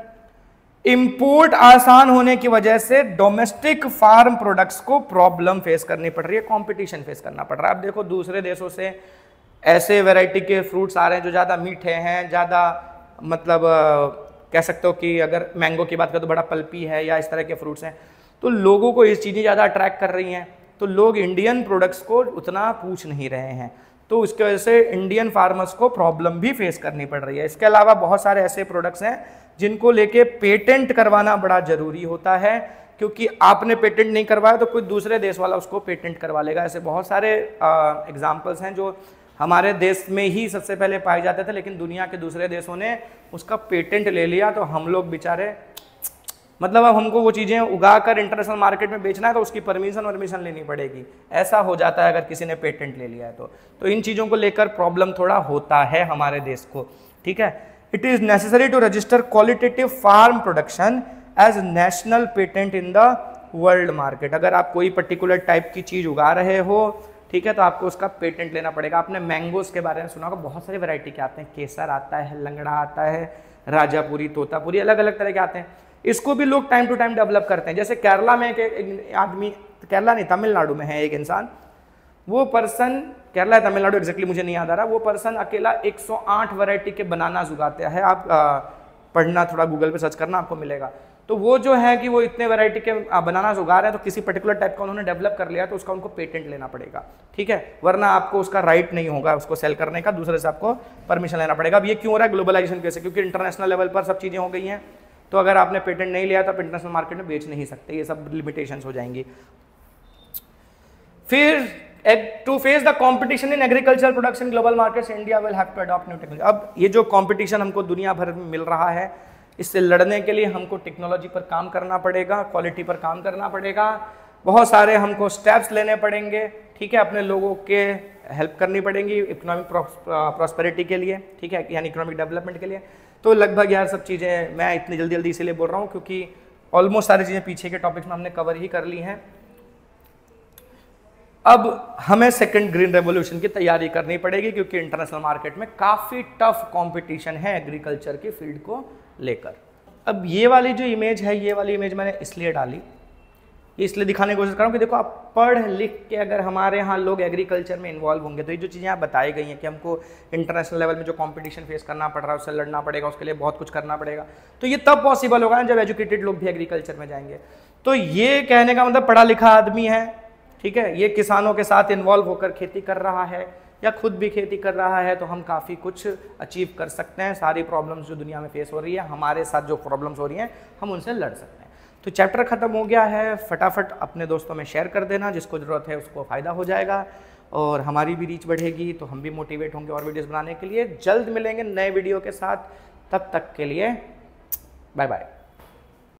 इंपोर्ट आसान होने की वजह से डोमेस्टिक फार्म प्रोडक्ट्स को प्रॉब्लम फेस करनी पड़ रही है, कंपटीशन फेस करना पड़ रहा है। अब देखो दूसरे देशों से ऐसे वैरायटी के फ्रूट्स आ रहे हैं जो ज़्यादा मीठे हैं, ज़्यादा मतलब कह सकते हो कि अगर मैंगो की बात करें तो बड़ा पल्पी है, या इस तरह के फ्रूट्स हैं, तो लोगों को ये चीज़ें ज़्यादा अट्रैक्ट कर रही हैं, तो लोग इंडियन प्रोडक्ट्स को उतना पूछ नहीं रहे हैं, तो उसकी वजह से इंडियन फार्मर्स को प्रॉब्लम भी फेस करनी पड़ रही है। इसके अलावा बहुत सारे ऐसे प्रोडक्ट्स हैं जिनको लेके पेटेंट करवाना बड़ा जरूरी होता है, क्योंकि आपने पेटेंट नहीं करवाया तो कोई दूसरे देश वाला उसको पेटेंट करवा लेगा। ऐसे बहुत सारे एग्जाम्पल्स हैं जो हमारे देश में ही सबसे पहले पाए जाते थे, लेकिन दुनिया के दूसरे देशों ने उसका पेटेंट ले लिया, तो हम लोग बेचारे, मतलब अब हमको वो चीज़ें उगाकर इंटरनेशनल मार्केट में बेचना है तो उसकी परमिशन परमिशन लेनी पड़ेगी। ऐसा हो जाता है अगर किसी ने पेटेंट ले लिया है तो तो इन चीज़ों को लेकर प्रॉब्लम थोड़ा होता है हमारे देश को, ठीक है। It is necessary to register qualitative farm production as national patent in the world market. अगर आप कोई पर्टिकुलर टाइप की चीज़ उगा रहे हो, ठीक है, तो आपको उसका पेटेंट लेना पड़ेगा। आपने मैंगोज के बारे में सुना होगा, बहुत सारी वैरायटी के आते हैं, केसर आता है, लंगड़ा आता है, राजापुरी, तोतापुरी, अलग अलग तरह के आते हैं। इसको भी लोग टाइम टू टाइम डेवलप करते हैं। जैसे केरला में एक आदमी, केरला नहीं तमिलनाडु में है एक इंसान, वो पर्सन, केरला तमिलनाडु एग्जैक्टली मुझे नहीं याद आ रहा, वो पर्सन अकेला एक सौ आठ वैरायटी के बनानास उगाते हैं। आप आ, पढ़ना, थोड़ा गूगल पे सर्च करना, आपको मिलेगा। तो वो जो है कि वो इतने वैरायटी के बनानास उगा रहे हैं, तो किसी पर्टिकुलर टाइप का उन्होंने डेवलप कर लिया, तो उसका उनको पेटेंट लेना पड़ेगा, ठीक है, वरना आपको उसका राइट नहीं होगा उसको सेल करने का, दूसरे से आपको परमिशन लेना पड़ेगा। अब ये क्यों हो रहा है? ग्लोबलाइजेशन की वजह से, क्योंकि इंटरनेशनल लेवल पर सब चीज़ें हो गई हैं, तो अगर आपने पेटेंट नहीं लिया तो आप इंटरनेशनल मार्केट में बेच नहीं सकते, ये सब लिमिटेशंस हो जाएंगी। फिर to face the competition in agriculture production global markets, India will have to adopt new technology. अब ये जो कंपटीशन हमको दुनिया भर में मिल रहा है, इससे लड़ने के लिए हमको टेक्नोलॉजी पर काम करना पड़ेगा, क्वालिटी पर काम करना पड़ेगा, बहुत सारे हमको स्टेप्स लेने पड़ेंगे, ठीक है, अपने लोगों के हेल्प करनी पड़ेंगी इकोनॉमिक प्रॉस्पेरिटी के लिए, ठीक है, यानी इकोनॉमिक डेवलपमेंट के लिए। तो लगभग यार सब चीज़ें मैं इतनी जल्दी जल्दी इसीलिए बोल रहा हूँ क्योंकि ऑलमोस्ट सारी चीज़ें पीछे के टॉपिक्स में हमने कवर ही कर ली हैं। अब हमें सेकंड ग्रीन रेवोल्यूशन की तैयारी करनी पड़ेगी, क्योंकि इंटरनेशनल मार्केट में काफ़ी टफ कंपटीशन है एग्रीकल्चर के फील्ड को लेकर। अब ये वाली जो इमेज है, ये वाली इमेज मैंने इसलिए डाली ये इसलिए दिखाने की कोशिश कर रहा हूँ कि देखो आप पढ़ लिख के अगर हमारे यहाँ लोग एग्रीकल्चर में इन्वॉल्व होंगे तो ये जो चीज़ें आप बताई गई हैं कि हमको इंटरनेशनल लेवल में जो कंपटीशन फेस करना पड़ रहा है उससे लड़ना पड़ेगा, उसके लिए बहुत कुछ करना पड़ेगा, तो ये तब पॉसिबल होगा जब एजुकेटेड लोग भी एग्रीकल्चर में जाएंगे। तो ये कहने का मतलब पढ़ा लिखा आदमी है, ठीक है, ये किसानों के साथ इन्वॉल्व होकर खेती कर रहा है या खुद भी खेती कर रहा है, तो हम काफ़ी कुछ अचीव कर सकते हैं। सारी प्रॉब्लम्स जो दुनिया में फेस हो रही है, हमारे साथ जो प्रॉब्लम्स हो रही हैं, हम उनसे लड़ सकते हैं। तो चैप्टर ख़त्म हो गया है, फटाफट अपने दोस्तों में शेयर कर देना, जिसको ज़रूरत है उसको फ़ायदा हो जाएगा और हमारी भी रीच बढ़ेगी, तो हम भी मोटिवेट होंगे और वीडियोज़ बनाने के लिए। जल्द मिलेंगे नए वीडियो के साथ, तब तक के लिए बाय बाय।